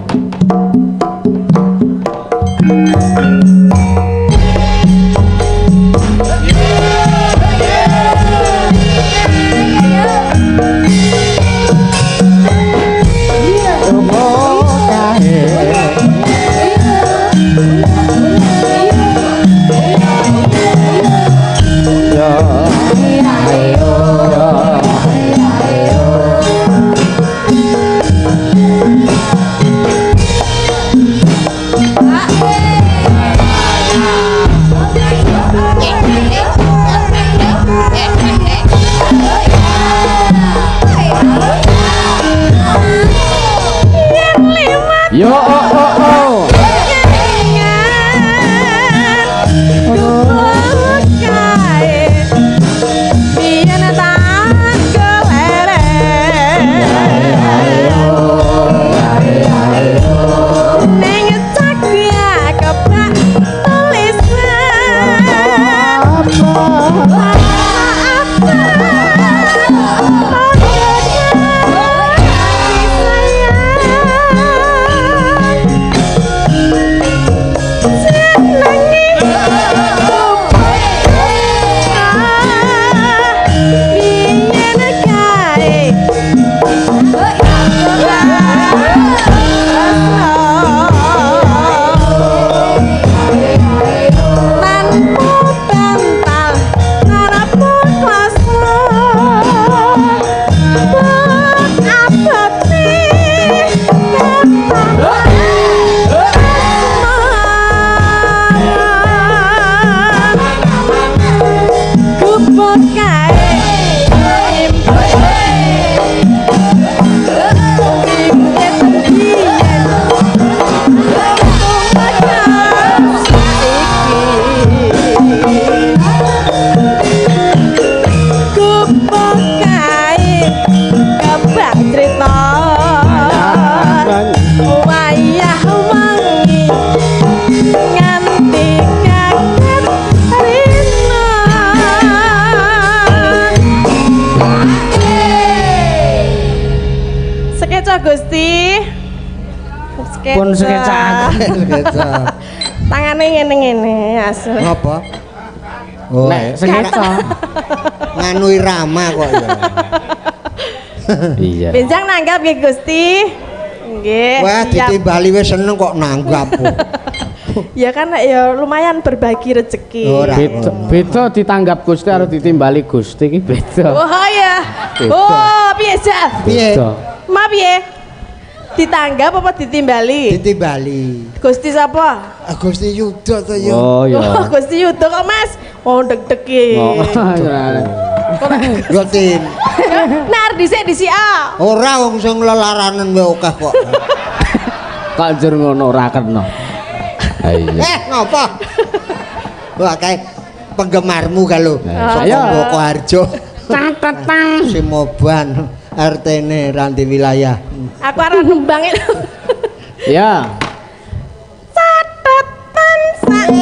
Yo oh oh oh. Gusti. Pun sketsa. Sketsa. Tangane ngene-ngene asu. Ngapa? Oh, nek sketsa. Nganu irama kok ya. Iya. Benjang nanggap nggih Gusti. Nggih. Wah, ditimbali wis seneng kok nanggap. Ya kan ya lumayan berbagi rezeki. Beda, beda ditanggap Gusti karo ditimbali Gusti iki beda. Oh ya. Oh, piye sak? Piye? Ma piye? Ditanggap apa ditimbali? Ditimbali. Gusti sapa? Gusti Yuda to ya. Oh ya. Oh, Gusti Yuda kok Mas? Oh deg-deg iki. Oh. Gotin. Nar dhisik dhisik ah. Ora wong sing lelaranen wae akeh kok. Kok njur ngono ora kena. Ha iya. Eh, ngapa? Wah, kae penggemarmu kalau. Saya Boko Harjo. Catetan. Simoban. R T N Ranti Wilayah. Aku arep nembang itu. Ya. Catatan sak.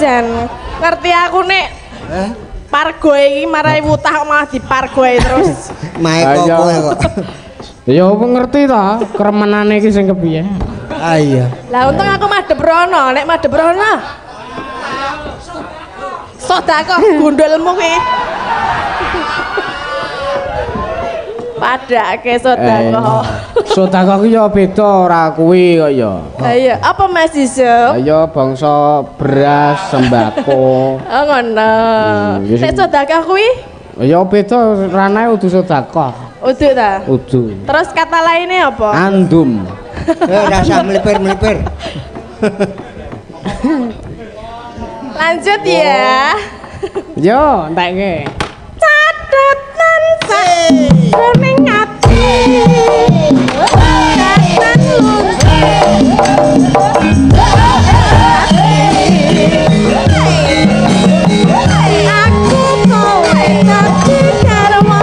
jan ngerti aku nek Eh? Pargo iki marai wutah kok malah dipargoe terus. Mae kok kowe kok. Ya apa ngerti ta kremenane iki sing kepiye? Ah iya. Lah untung aku madhep rono, nek madhep rono. Sedekah gundulmu ki. Padake sedekah. Sedekah ki ya beda ora kuwi kok ya. Lah iya, apa Mas Yusuf? Ya bangsa beras, sembako. Oh ngono. Nek sedekah kuwi? Ya beda ranae udu sedekah. Udu ta? Udu. Terus kata lainnya apa? Andum. Eh ora usah melipir-melipir. Lanjut ya. Yo, entekke. Catatan sakroning ati. Catatan aku kowe dadi karma.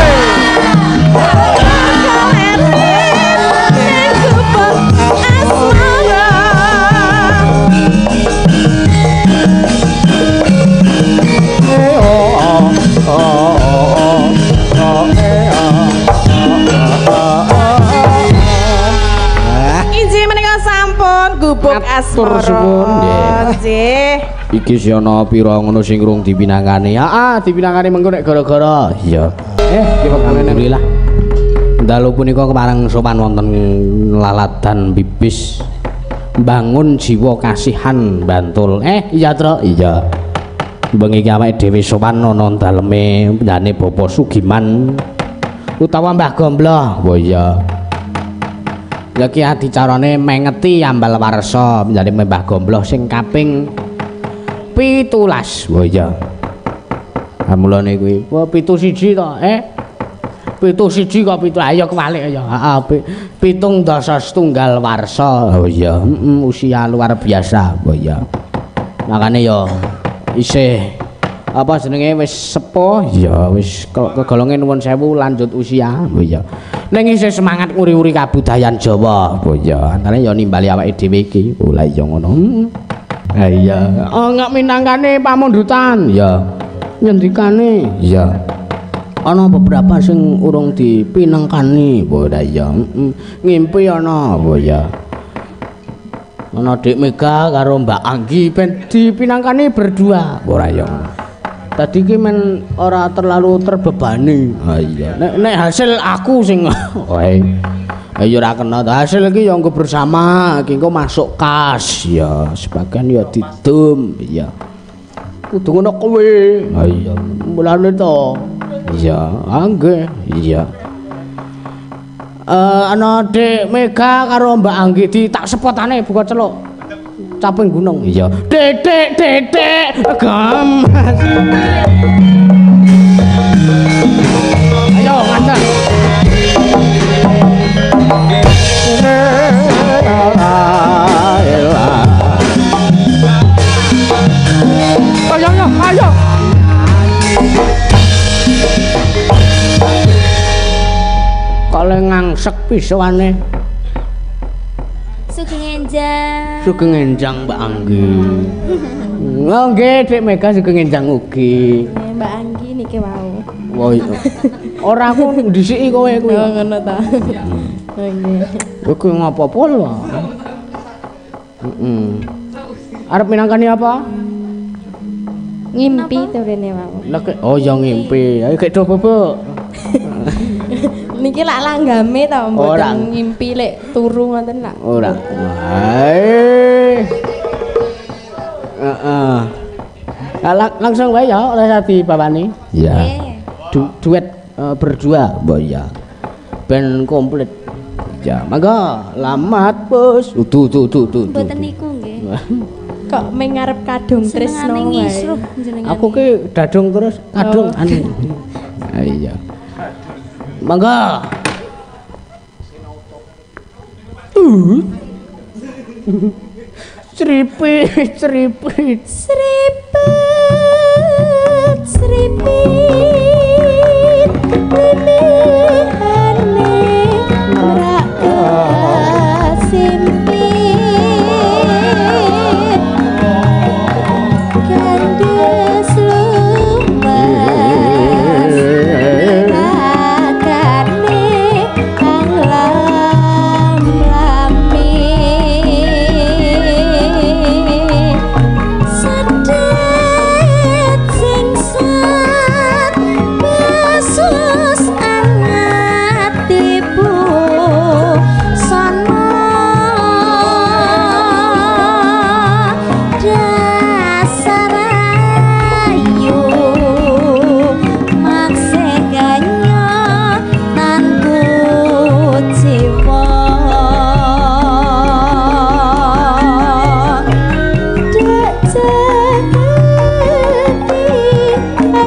Inji menika sampun gubuk asmara. Nggih. Iki si ana pira ngono sing rung dipinangkani. Heeh, dipinangkani mengko nek gara-gara. Iya. Eh, alhamdulillah. Dalu punika kepareng sopan wonten laladan bibis. Bangun jiwa kasihan Bantul. Eh, iya, Tru. Iya. Bengi iki awake dhewe sopan ana daleme penjane Bapak Sugiman utawa Mbah Gombloh. Oh iya. Ya ki adicarane mengeti ambal warsa penjane Mbah Gombloh sing kaping pitulas. Oh iya. Mulane kuwi, wah pitu siji to, eh. Pitu siji kok pitu. Ayo kewalik ya. Heeh, pitung dasa setunggal warsa. Oh iya, heeh, usia luar biasa. Oh iya. Makane ya isih apa jenenge wis sepuh ya wis kegolonge nuwun sewu lanjut usia. Oh iya. Ning isih semangat nguri-uri kabudayan Jawa. Oh iya, antare ya nimbali awake dhewe iki. Oh la iya ngono. Ha iya. Oh ngak minangkane pamundutan. Ya. Nyendikane. Ya. Ana beberapa sing urung dipinengkani. Oh la iya. Ngimpi ana. Oh iya. Ana Dik Mega karo Mbak Anggi ben dipinangkani berdua. Ora ya. Tadi ki men ora terlalu terbebani. Ha iya. Nek nek hasil aku sing wae. Ya ora kena hasil iki ya engko bersama, iki engko masuk kas ya, sebagian ya didum ya. Kudu ngono kowe. Ha iya. Mulane to. Iya, nggih. Iya. Eh ana Dik Mega karo Mbak Anggi di tak sepotane buka celuk. Caping gunung. Iya. Dedek dedek gamas. Ayo ngandang. Ayo ayo ayo. Kale ngangsek pisauane. Sugeng enjang. Sugeng enjang Mbak Anggi. Oh nggih Dik Mega sugeng enjang ugi. Mbak Anggi niki wau. Wah iya. Ora aku ndhisiki kowe kuwi. Oh ngono ta. Nggih. Iku ngopo-opo lho. Heeh. Arep minangkani apa? Ngimpi to rene wau. Lah oh ya ngimpi. Ayo gek do bubuk. Niki lak langgame ta mboten ngimpi lek turu ngoten lak. Ora. Hae. Heeh. Lah langsung wae ya oleh tadi bapani. Iya. Du duet uh, berdua, mbok ya. Ben komplit. Ya, mangga lamat bos. Udu udu udu udu. Mboten niku nggih. Kok mengarep kadung tresno wae. Aku ki dadung terus kadung oh. anu. Ha iya. Mangga. Uh. Ceripit, ceripit. Seripet, seripit. Nenehane rak kasimpit.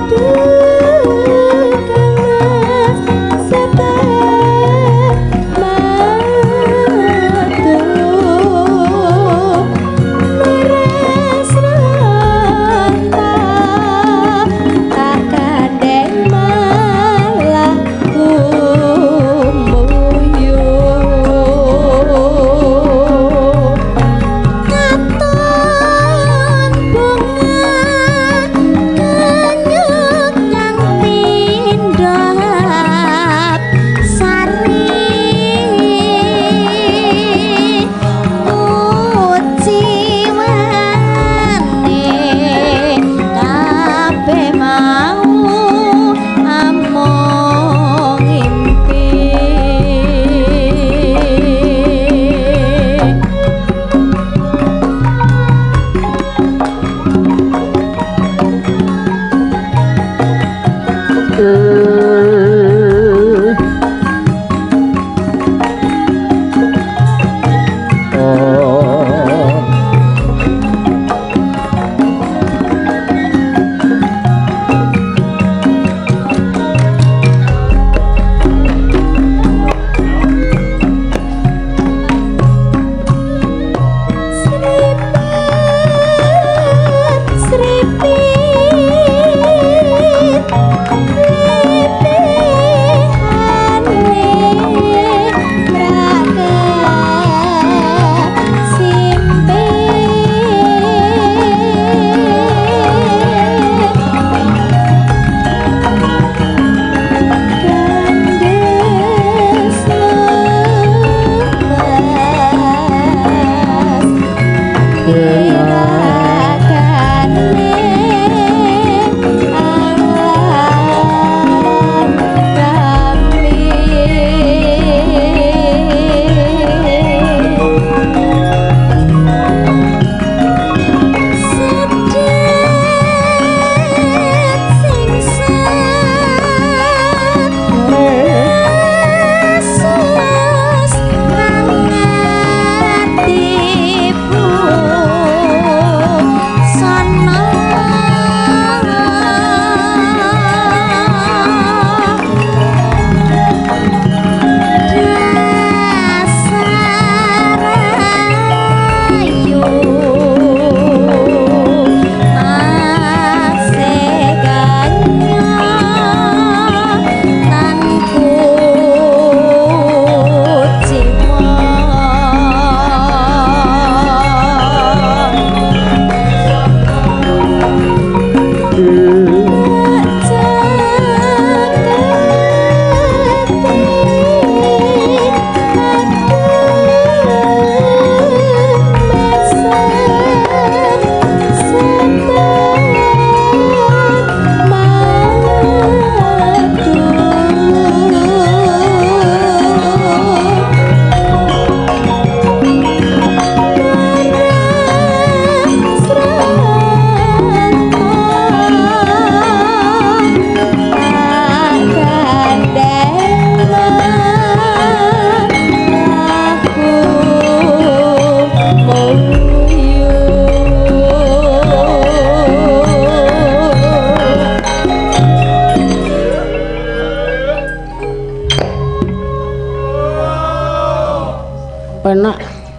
penak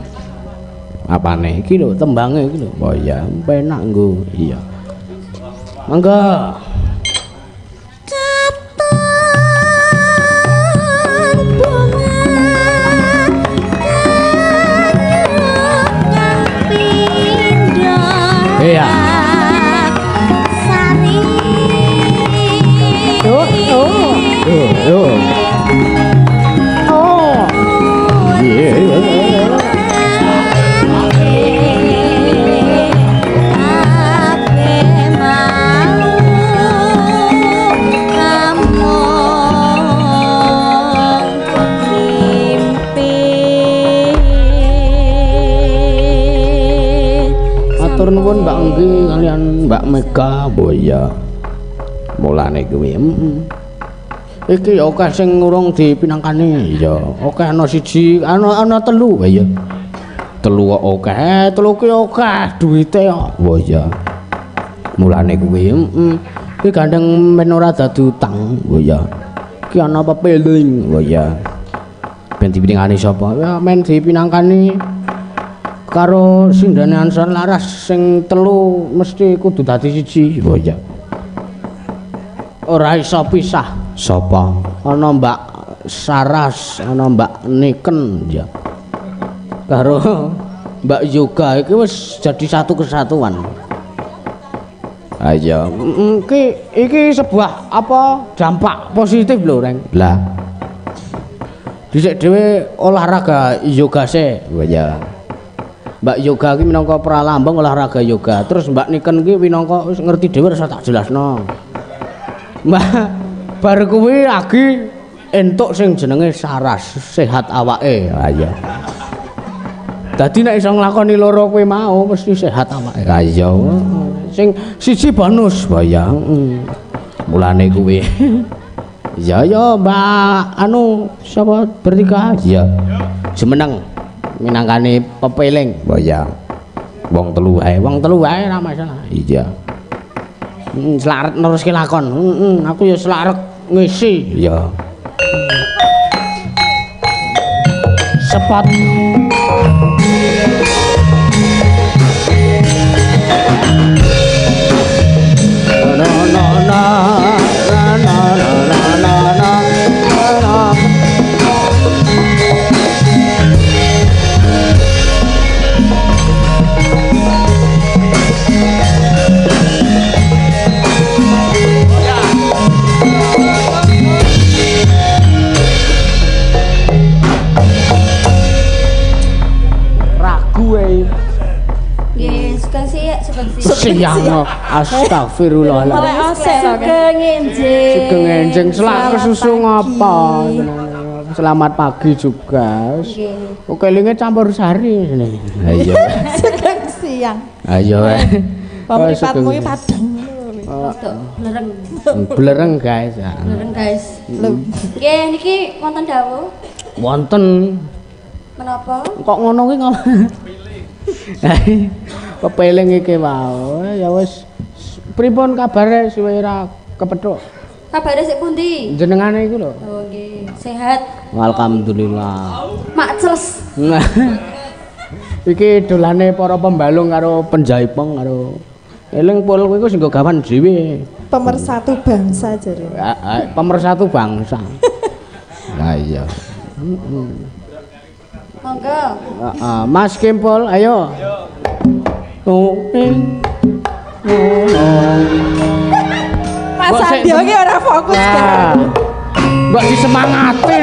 apane iki lho tembange iki lho oh iya penak nggo iya mangga iya sari oh oh oh oh oh yeah matur nuwun Mbak Enggi kalian Mbak Mega boya mulane kuwi heeh iki ya akeh sing urung dipinangkane ya akeh ana siji ana ana telu ya telu kok akeh telu ki akeh duwite kok boya mulane kuwi heeh Ki gandeng men ora dadi utang. Oh ya. Ki ana pepeling. Oh ya. Ben dipinangani sapa? Ya men dipinangkani karo sindane Ansar Laras sing telu mesti kudu dadi siji. Oh ya. Ora iso pisah. Sapa? Ana Mbak Saras, ana Mbak Niken ya. Karo Mbak Yoga iki wis jadi satu kesatuan. Ayo, iki iki sebuah apa dampak positif lho, Reng. Lah. Dhisik dhewe olahraga yoga se, ya. Mbak Yoga iki minangka pralambang olahraga yoga. Terus Mbak Niken iki minangka wis ngerti dhewe rasa tak jelasno. Mbak bar kuwi lagi entuk sing jenenge Saras, sehat awake. Ayo. Dadi nek iso nglakoni loro kowe mau mesti sehat awake. Ayo. Sing siji bonus ya. Heeh. Mulane kuwi. Ya ya Mbak anu sapa bertiga? Ya. Semeneng minangkane pepeling. Oh ya. Wong telu wae, wong telu wae ora masalah. Iya. Heeh, selaret neruske lakon. Heeh, aku ya selaret ngisi. Ya. Sepot no no no no no no no no ragu wae. Nggih, sugeng siang, sugeng Siang, astagfirullahaladzim. Sugeng enjing. Sugeng enjing, selak kesusu ngapa? Selamat pagi juga. Kok kelinge campur sari sini. Ayo. Sugeng siang. Ayo. Pemripatmu iki padang. Blereng. Blereng guys. Blereng guys. Nggih, niki wonten dawuh. Wonten. Menapa? Kok ngono ki ngono? Pepeling iki wae ya wis pripun kabare suwe ora kepethuk. Kabare sik pundi? Jenengane iku lho. Oh nggih, sehat. Alhamdulillah. Makcles. Iki dolane para pembalung karo penjaipong karo eling pol kowe iku sing gawan dhewe. Pemersatu bangsa jare. Pemersatu bangsa. Lah iya. Heeh. Monggo. Heeh, Mas Kempol, ayo. Oh. Mas Sadio iki ora fokus kan. Mbak disemangati.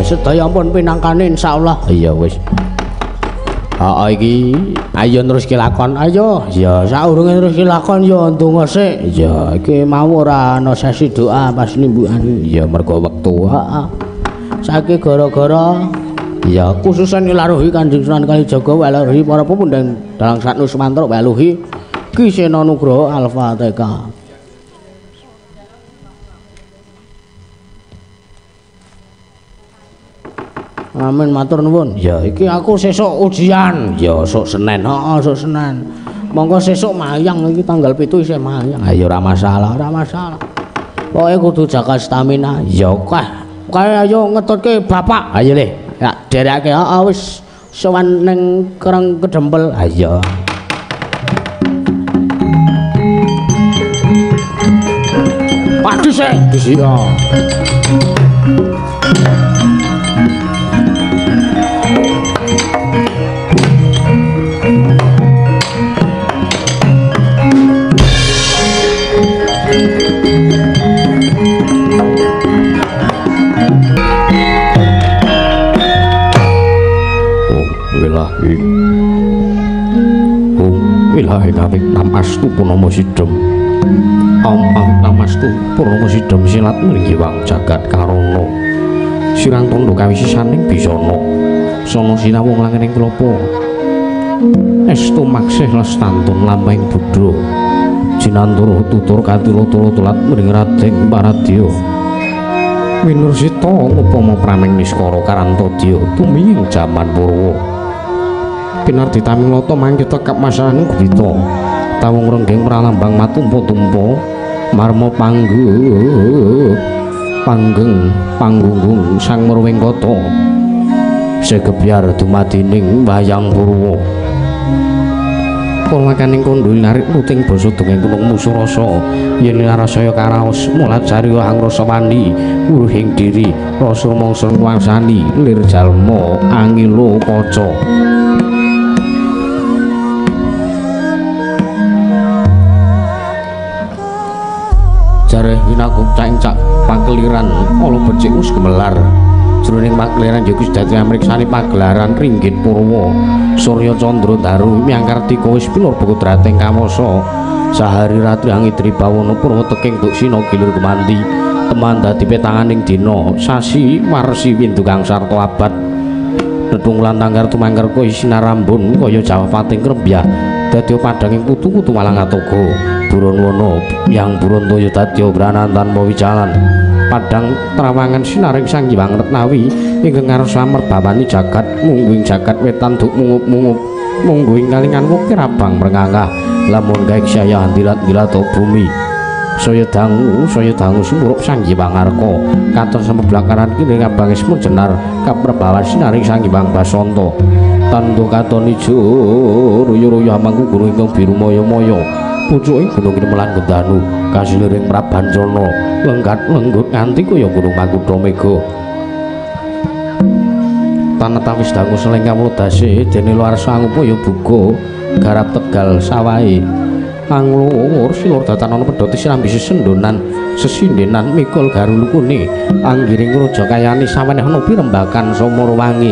sedaya ampun pinangkane insyaallah. Iya wis. Heeh iki ayo terus kilakon ayo. Ya saurunge terus kilakon ya ndonga sik. Ya iki mau ora ana sesi doa pas nimbukan. Ya mergo wektu. Heeh. Saiki gara-gara ya khususan ilaruhi Kanjeng Sunan Kalijaga ilaruhi para pemundang dalang Satnus mantra ilaruhi Ki Sena Nugroho Al-Fatihah. Amin matur nuwun. Ya iki aku sesuk ujian. Ya sok Senin. Heeh, sok Senin. Monggo sesuk mayang iki tanggal pitu isih mayang. Ayo ora masalah, ora masalah. Pokoke kudu jaga stamina. Ya kah. Kae ayo ngetutke bapak. Ayo le. Ya derekke heeh wis sowan ning Kereng Kedempel. Ayo. Waduh sik. Dhisik. Ilahi Om Ilahi Kawik Namastu Purnomo Sidem Om Kawik Namastu Purnomo Sidem Silat Mringgiwang Jagat Karono Sirang Tondo Kawisisaning Bisono Sono Sinawung Langening Klopo Estu Maksih Lestantun Lambeng Budro Jinantoro Tutur Katilo Tolo Tulat Mring Radeng Paradya Winursita upama prameng niskara Karantadya tumiying jaman Purwa Pinardi Tamingloto mangke tekap masaning gubita tawung renggeng pralambang matumpa-tumpa marma panggung panggeng panggunggung sang merwing kata segebyar dumadining wayang Purwa Purwakaning kondul narik nuting basa dongeng kunung musuh rasa yen larasaya karaos mulat sariya hangrasa wani uruhing diri rasa mangsa kuwasani lir jalma angilo kaca jareh winakum cak pakeliran ala becik wis gemelar jroning pakeliran ya Gusti dadi amriksani pagelaran ringgit Purwa Surya Candra Daru miangkartika wis pinurba kudrating kamasa sahari ratri angidri bawana Purwa teking duksina gilir kemanti teman dadi petanganing dina sasi warsi windu kang sarta abad netung lan tanggar tumanggar kaya sinarambun kaya jawapating krembyah dadi padhanging putu-putu malang atoga buron wono yang buron toyo dadya branan tanpa wicalan padang trawangan sinaring Sang Hyang Retnawi ingkang ngarsa merbawani jagat mungguing jagat wetan duk mungup-mungup mungguing kalingan wukir abang mrengangah lamun gaek saya dilat-dilat bumi saya dangu saya dangu sumurup Sang Hyang Arka katon semeblakaran kene abang ismu jenar kaprebawan sinaring Sang Hyang Basanta tandha katon ijo ruyu-ruyu amangku gunung ingkang biru moyo-moyo pucuking gunung Kinemelan Gendanu kasiliring Prabancana lenggat lenggut nganti kaya gunung Makutha Mega taneta wis dangu selengkap lodase dene luar sangupaya buga garap Tegal sawahe anglur silur datan ana pedhoti sinambi sesendonan sesindenan mikul garulukune anggiring raja kayani saweneh ana pirembakan Samarwangi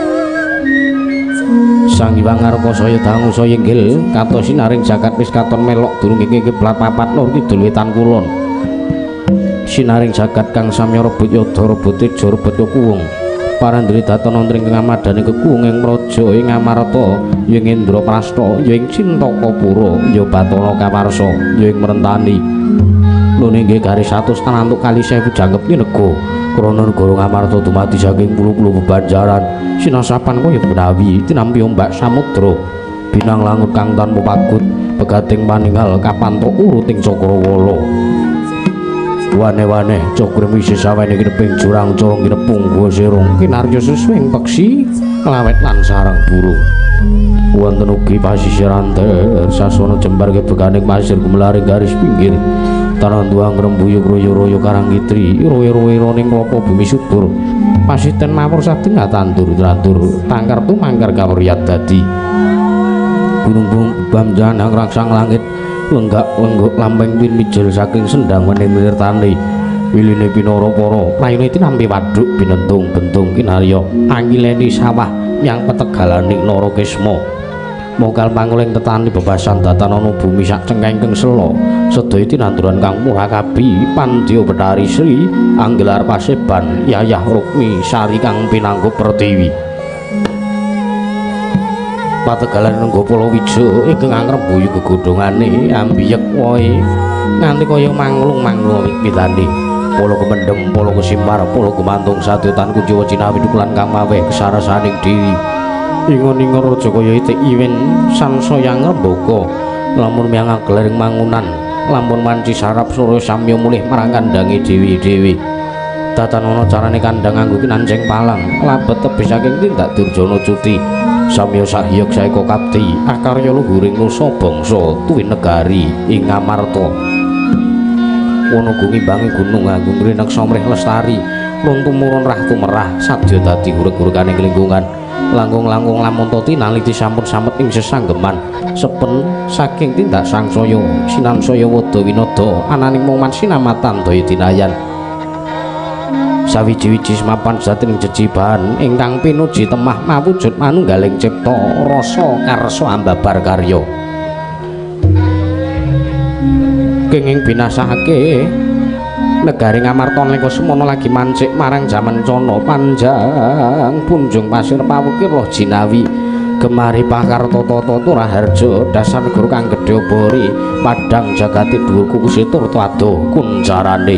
Sang Hyang Arka saya dangu saya inggil katos sinaring jagat wis katon melok durung iki kiblat papat lor kidul wetan kulon sinaring jagat kang samya rebut yada rebut teja rebut kuwung parandri datan ontring ngamadani kekuwung ing praja ing Amarta ing Indraprasta ya ing Cintaka-pura ya Batara Kawarsa ya ing Mrentani lune nggih garis satus tanantuk kali sewu jangkep nega krana negara Ngamarta dumadi saking puluh-puluh bebanjaran sinasapan kaya menawi tinampi ombak samudra binang langut kang tanpa pagut pegating paninggal kapantuk uruting Cakrawala wane-wane cokrim isi sawene kineping jurang corong kinepung gua serong kinarya sesuing peksi kelawet lan sarang burung wonten ugi pasisiran ter sasana jembar kebeganing pasir gumelaring garis pinggir tanah duang rembuyuk royo-royo karang itri royo-royo ning klopo bumi subur pasiten mawur sadeng tandur tandur tangkar tumangkar kawriyat dadi gunung bamjanang raksang langit lenggak lenggok lambeng pin mijil saking sendang menir tani wiline pinara para prayune tinampi wadhuk binentung bentung kinarya angileni sawah yang petegalaning Narakesma mokal panguling tetani bebasan datanana bumi sak cengkenging sela sedaya tinanduran kang murakabi Pandya Betari Sri Anggelar Paseban Yayah Rukmi Sari kang pinanggo Pertiwi pategalan nenggo Palawija ingkang angrembuyu gegodhongane ambiyek wae nganti kaya manglung-manglung wit-witane polo kemendem polo kesimpar polo gumantung sadetan kunjawa cinawi dukulan kang maweh kesarasaning diri ingon-ingon raja kaya itik iwen sansaya ngrembaka lamun miyang aglering mangunan lamun manci sarap surya samya mulih marang kandange dewi-dewi tatanana carane kandhang nganggo kinanjeng palang labet tebih saking tindak Durjana Cuti samya sahyok saeka kapti akarya luhuring nusa bangsa tuwi negari ing Ngamarta wana gungimbangi gunung nganggo ngrineksa mrih lestari mung tumurun rah tumerah sadya dadi urek-urekane lingkungan langkung-langkung lamun toti naliti sampun samet ing sesanggeman sepen saking tindak sangsaya sinansaya wada winada ananing mung mansinamatan daya tinayan sawiji-wiji semapan jatining jejiban ingkang pinuji temah mawujud manunggaling cipta rasa karsa ambabar karya kenging binasake negari Ngamarta nalika semana lagi mancik marang jaman cana panjang punjung pasir pawukir roh jinawi gemari pakarta tata turaharja dasar negara kang gedhe bori padang jagati dhuwur kukusi turta ado kuncarane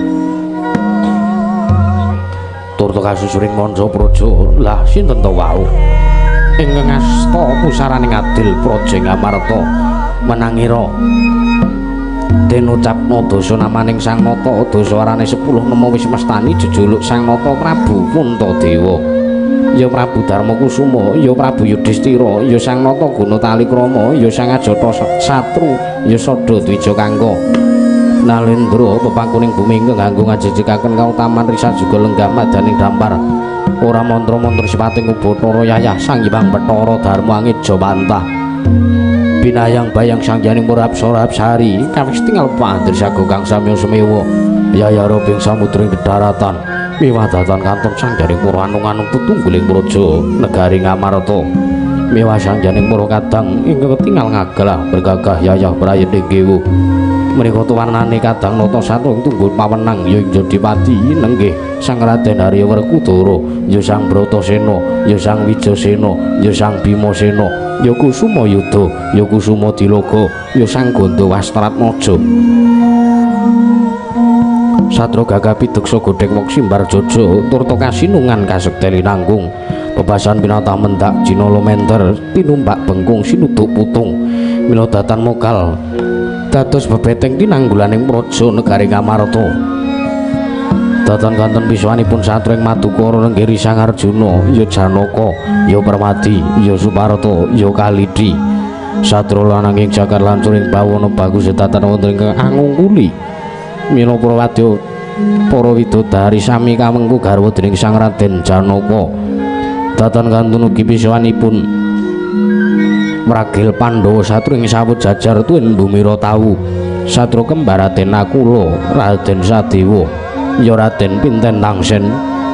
turta kasusuring manca praja lah sinten to wau ingkang asta pusaraning adil praja Ngamarta menangira den ucapna dosa namaning Sang Nata dosa arane sepuluh nemo wis mestani jejuluk Sang Nata Prabu Puntadewa ya Prabu Darmakusuma ya Prabu Yudhistira ya Sang Nata Guna Talikrama ya Sang Ajata Satru ya Sada Dwija Kangka Nalendra pepangkuning bumi kanggo ngajejekaken kautaman risa juga lenggah madaning dampar ora mantra-mantra sipating Ubatara Yayah Sang Hyang Bathara Darma Angija Pantah binayang bayang sangjaning murab sorab sari kawis tinggal pandir sago kang samya semewa yaya robing samudring kedaratan miwadatan kanton sangjaning murah anung-anung tutungguling praja negari Ngamarta miwah sangjaning murah kadang ingkang ketinggal ngagalah bergagah yayah prayeding gewu menika tuwanane kadang nata satung tunggul pawenang ya ing Jodipati nenggih Sang Raden Harya Werkudara ya Sang Bratasena ya Sang Wijasena ya Sang Bimasena ya Kusuma Yuda ya Kusuma Dilaga ya Sang Gandawastratmaja Satro gagah pideksa godhek wong simbar jaja turta kasinungan kasekteli nanggung bebasan pinatah mendak jinala menter tinumbak bengkung sinuduk putung mila datan mokal dados bebeteng tinanggulaning praja negari Ngamarta datan kanten biswanipun satring Madukara nenggiri Sang Arjuna ya Janaka ya Permadi ya Suparta ya Kalidi satro lananging jagar lancuring bawana bagus datan wonten ingkang angungkuli mila para wadya para widodari sami kamengku garwa dening Sang Raden Janaka datan kanten ugi biswanipun Mragil Pandhawa satring sawut jajar tuwin Bumira Tawu satru kembar Raden Nakula Raden Sadewa ya Raden Pinten Tangsen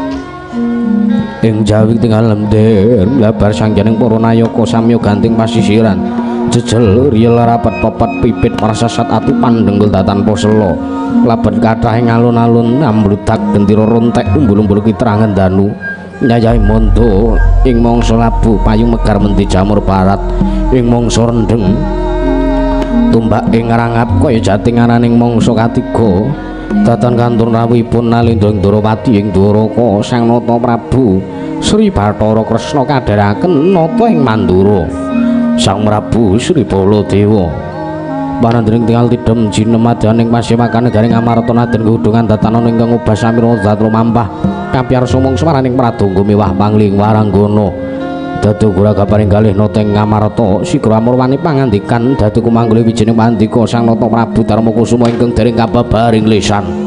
ing Jawi tinggal lemder mlabar sangjaning para nayaka samya ganting pasisiran jejel riyel rapat papat pipit marsasat atupan denggel datan posela labet kathah ing alun-alun ambludak gendira rontek umbul-umbul kitrangan danu nyayahi mondo ing mangsa labu payung megar menti jamur barat ing mangsa rendeng tumbak ing rangap kaya jating ananing mangsa katiga datan kantur rawuhipun Nalendra ing Dwarawati ing Dwaraka Sang Nata Prabu Sri Bathara Kresna kadheraken nata ing Mandura Sang Prabu Sri Baladewa panandring tinggal tidem jinemadaning pasewakan negari Ngamarta naden kehudungan datanana ingkang ubah samira zat lumampah kapiyarsa mung swaraning pradangga miwah pangling waranggana dadu guraga paring kalih nata ing Ngamarta sikra amurwani pangandikan dadu kumanggule wijining pandika Sang Nata Prabu Darmakusuma ingkang dereng kababaring lisan